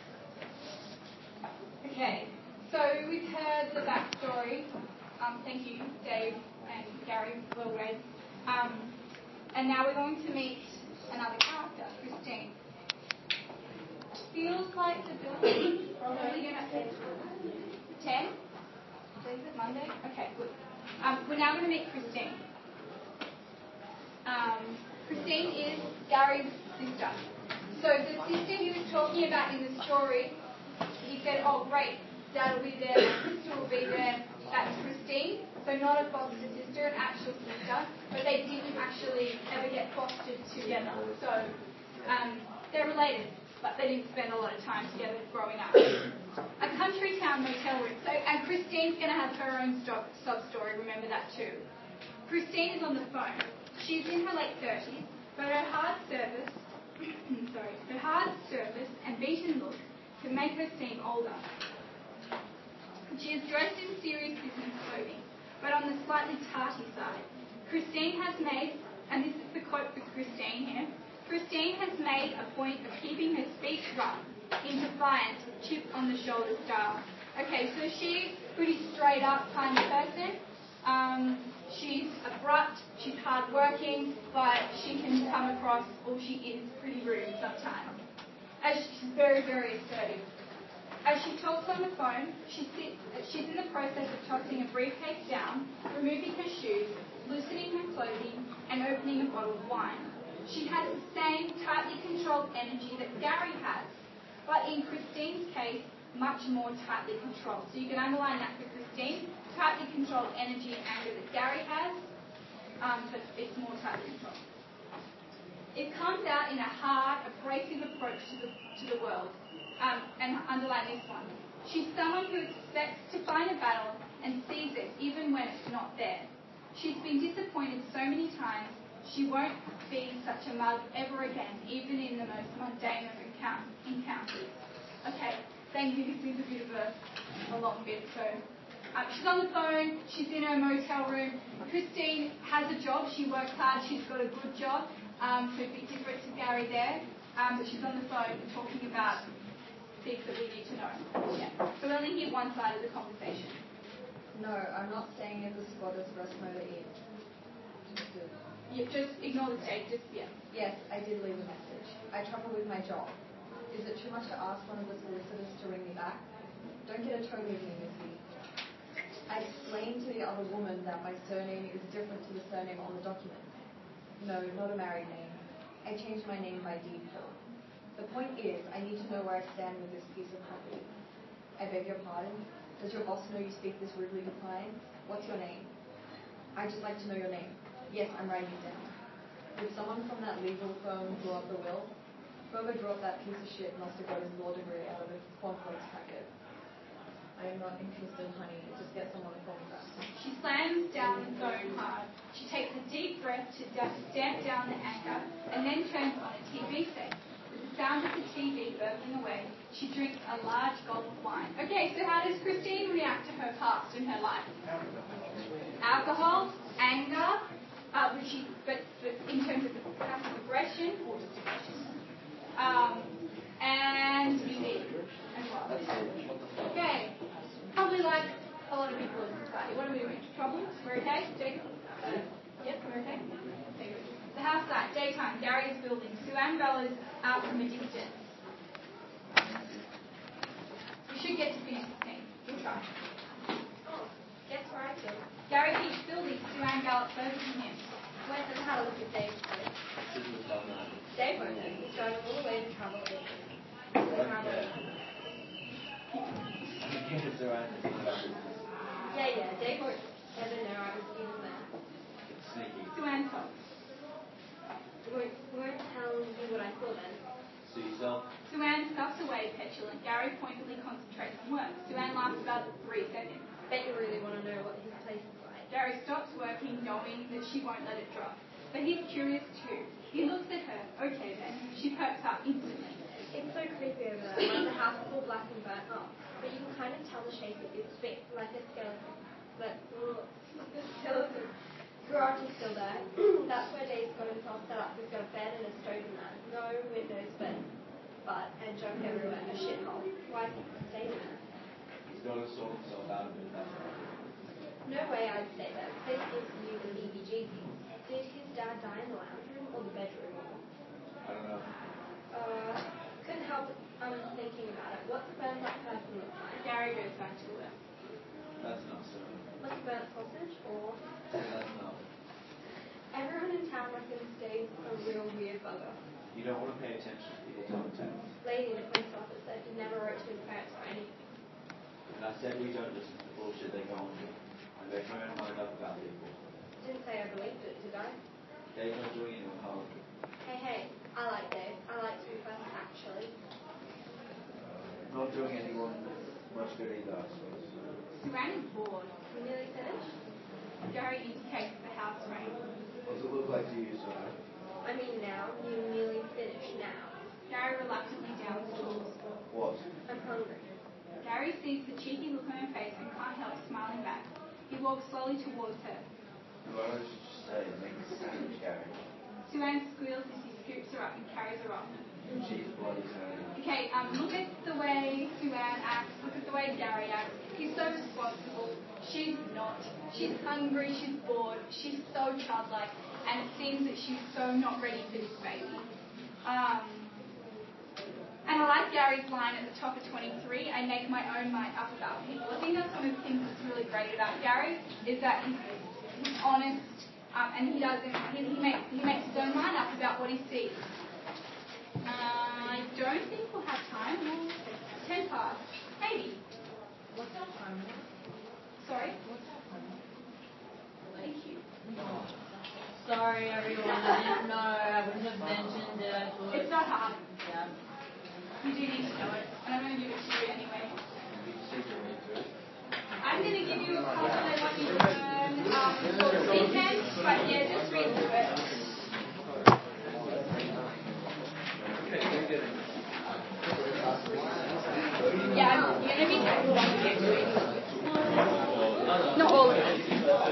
Okay, so we've heard the backstory. Um, thank you, Dave and Gary, well read. Um, and now we're going to meet another character, Christine. Feels like the building probably going to ten. Is it Monday? Okay, good. Um, we're now going to meet Christine. Um, Christine is Gary's sister. So the sister he was talking about in the story, he said, oh great, Dad will be there, my sister will be there. That's Christine. So not a foster sister, an actual sister, but they didn't actually ever get fostered together. So um, they're related, but they didn't spend a lot of time together growing up. A country town motel room. So, and Christine's going to have her own stop, sub story, remember that too. Christine is on the phone. She's in her late thirties, but her hard service, sorry, her hard service and beaten look can make her seem older. She is dressed in serious business clothing, but on the slightly tarty side. Christine has made, and this is the quote for Christine here, Christine has made a point of keeping her speech rough, in defiant, chip on the shoulder style. Okay, so she's pretty straight up kind of person. Um, she's abrupt, she's hardworking, but she can come across, or she is pretty rude sometimes. As she's very, very assertive. As she talks on the phone, she sits, she's in the process of tossing a briefcase down, removing her shoes, loosening her clothing, and opening a bottle of wine. She has the same tightly controlled energy that Gary has, but in Christine's case, much more tightly controlled. So you can underline that for Christine. Tightly controlled energy and anger that Gary has, um, but it's more tightly controlled. It comes out in a hard, abrasive approach to the, to the world. Um, and underline this one. She's someone who expects to find a battle and sees it even when it's not there. She's been disappointed so many times she won't be such a mug ever again, even in the most mundane of encounters. Okay, thank you. This is a bit of a, a long bit. So um, she's on the phone. She's in her motel room. Christine has a job. She works hard. She's got a good job. Um, so a bit different to Gary there. Um, but she's on the phone talking about things that we need to know. Yeah. So we only hear one side of the conversation. No, I'm not staying at the squatters rest motor inn. Just to... Yeah, just ignore the state. Just yeah. Yes, I did leave a message. I trouble with my job. Is it too much to ask one of the solicitors to ring me back? Don't get a toe with me, Missy. I explained to the other woman that my surname is different to the surname on the document. No, not a married name. I changed my name by deed poll. The point is, I need to know where I stand with this piece of property. I beg your pardon? Does your boss know you speak this rudely to clients? What's your name? I'd just like to know your name. Yes, I'm writing it down. Did someone from that legal firm draw up the will? Whoever drew up that piece of shit must have got his law degree out of a cornflakes packet. I am not interested, honey. Just get someone to call me back. She slams down the phone hard. She takes a deep breath to stamp down the anger and then turns on a T V set. Sound of the T V burbling away, she drinks a large gulp of wine. Okay, so how does Christine react to her past in her life? Alcohol, anger, uh, which she, but, but in terms of passive aggression, or just aggression, um, and music as well. Okay, probably like a lot of people in society. What are we doing? Problems? We're okay? Jacob? Yep, we're okay. Okay, good. The house site, daytime, Gary is building. Sue Ann Bella's out from a distance. We should get to finish the scene. We'll try. Oh, guess where I go? Gary keeps building. Sue Ann gallops over to him. Went and had a look at Dave's place. Dave won't know. He's going all the way to travel with him. Yeah, yeah, Dave won't ever know I was even there. Sneaky. Sue Ann talks. Won't, won't tell you what I saw then. See yourself? Sue Ann scuffs away, petulant. Gary pointedly concentrates on work. Sue Ann laughs about three seconds. Bet you really want to know what his place is like. Gary stops working knowing that she won't let it drop. But he's curious too. He looks at her. Okay then. She perks up instantly. It's so creepy over there. Like the house is all black and burnt up. But you can kind of tell the shape of its feet, like a skeleton. But ugh, the skeleton. Garage is still there. That's where Dave's got himself set up. He's got a bed and a stove in there. No windows, but but and junk everywhere. A shithole. Why did he stay there? He's got to sort himself out of it, that's right. No way I'd stay there. This gives you the heebie-jeebies. Did his dad die in the lounge room or the bedroom? I don't know. Uh, couldn't help um, thinking about it. What's a burnt up person look like? Gary goes back to work. That's not so. Like a burnt sausage or... That's not. Everyone in town reckons Dave's a real weird bugger. You don't want to pay attention to people telling tales. Lady in the police office said he never wrote to his parents or anything. And I said we don't listen to the bullshit they go on with. And they try and wind up about people. Didn't say I believed it, did I? Dave's not doing anything hard. Hey, hey, I like Dave. I like to be first, actually. Not doing anyone much good either, I suppose. Suran is bored. You nearly finished? Gary indicates the house rain. What does it look like to you, sir? I mean now, you nearly finished now. Gary reluctantly downs stools. What? I'm hungry. Gary sees the cheeky look on her face and can't help smiling back. He walks slowly towards her. Why don't you just say, make a sandwich, Gary? Suran squeals as he scoops her up and carries her off. She's bloody dirty. Okay, um, look at the way Suran acts. Look at the way Gary acts. He's so responsible. She's not. She's hungry. She's bored. She's so childlike. And it seems that she's so not ready for this baby. Um, and I like Gary's line at the top of twenty-three, I make my own mind up about people. I think that's one of the things that's really great about Gary, is that he's, he's honest, um, and he doesn't, he, he, makes, he makes his own mind up about what he sees. Uh, I don't think we'll have time. We'll, ten past. Maybe. What's our time? Sorry? What's our time? Thank you. Sorry, everyone. I didn't know. I wouldn't have mentioned it. I thought. It's not hard. Yeah. You do need to know it. And I'm going to give it to you anyway. I'm going to give you a couple that I want you to learn um, for the weekend. But yeah, just read through it. Yeah, you're going to be careful when you get to it. Not all of it.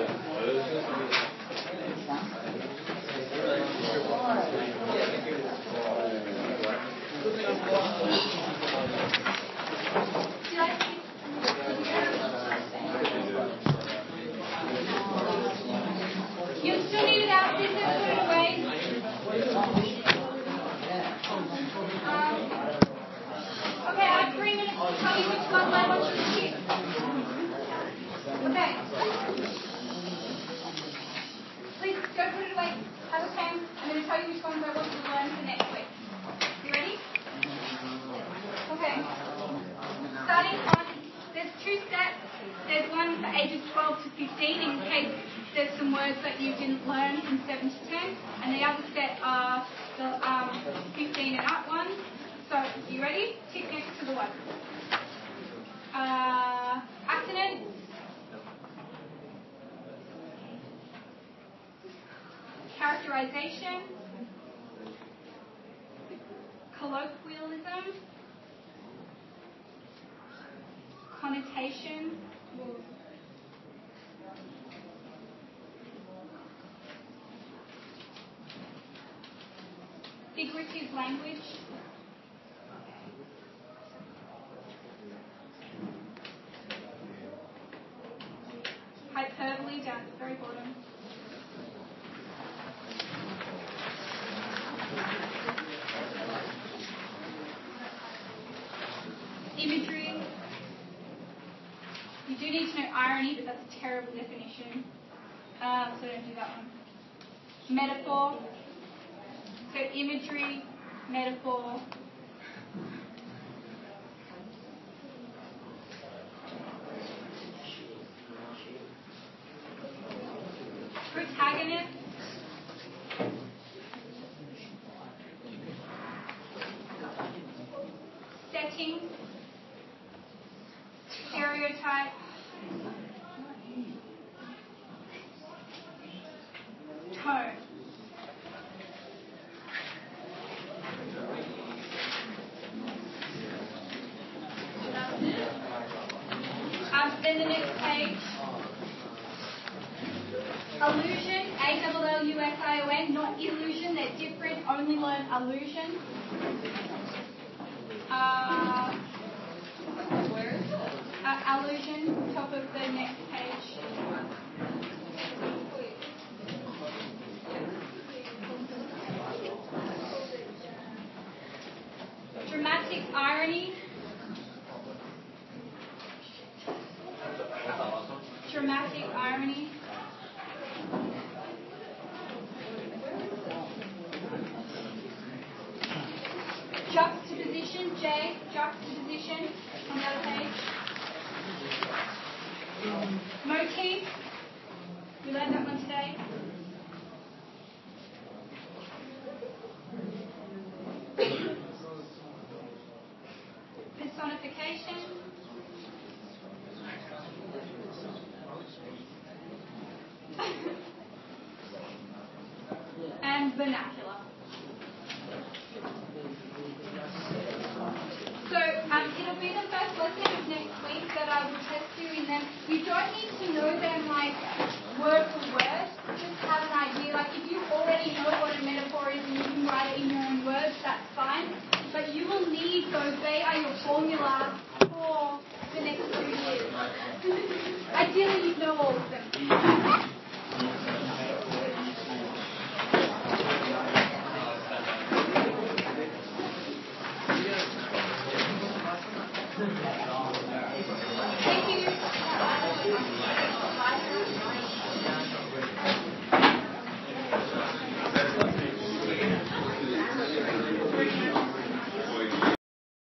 You still need it out, please don't put it away. Um, okay, I have three minutes to tell you which ones I want you to keep. Okay. Please don't put it away. Have a pen. I'm going to tell you which ones I want you to learn for next week. You ready? Okay. Starting on, there's two sets. There's one for ages twelve to fifteen in case there's some words that you didn't learn from seven to ten. And the other set are the um, fifteen and up ones. So, you ready? Tick next to the one. Uh, accident. Characterization. Colloquialism. Connotation. Figurative language. Hyperbole down at the very bottom. Imagery. You do need to know irony, but that's a terrible definition. Uh, so don't do that one. Metaphor. So imagery, metaphor. Protagonist. Setting. Stereotype. then the next page. Allusion, A L L U S I O N, not illusion, they're different, only learn allusion. Uh, where is it? Uh, allusion, top of the next page. Dramatic irony. Dramatic irony. Juxtaposition, J, juxtaposition on the other page. Motif, we learned that one today. Personification. And vernacular. So um, it'll be the first lesson of next week that I will test you in them. You don't need to know them like word for word, just have an idea. Like if you already know what a metaphor is and you can write it in your own words, that's fine. But you will need those. They are your formula for the next two years. Ideally, you know all of them.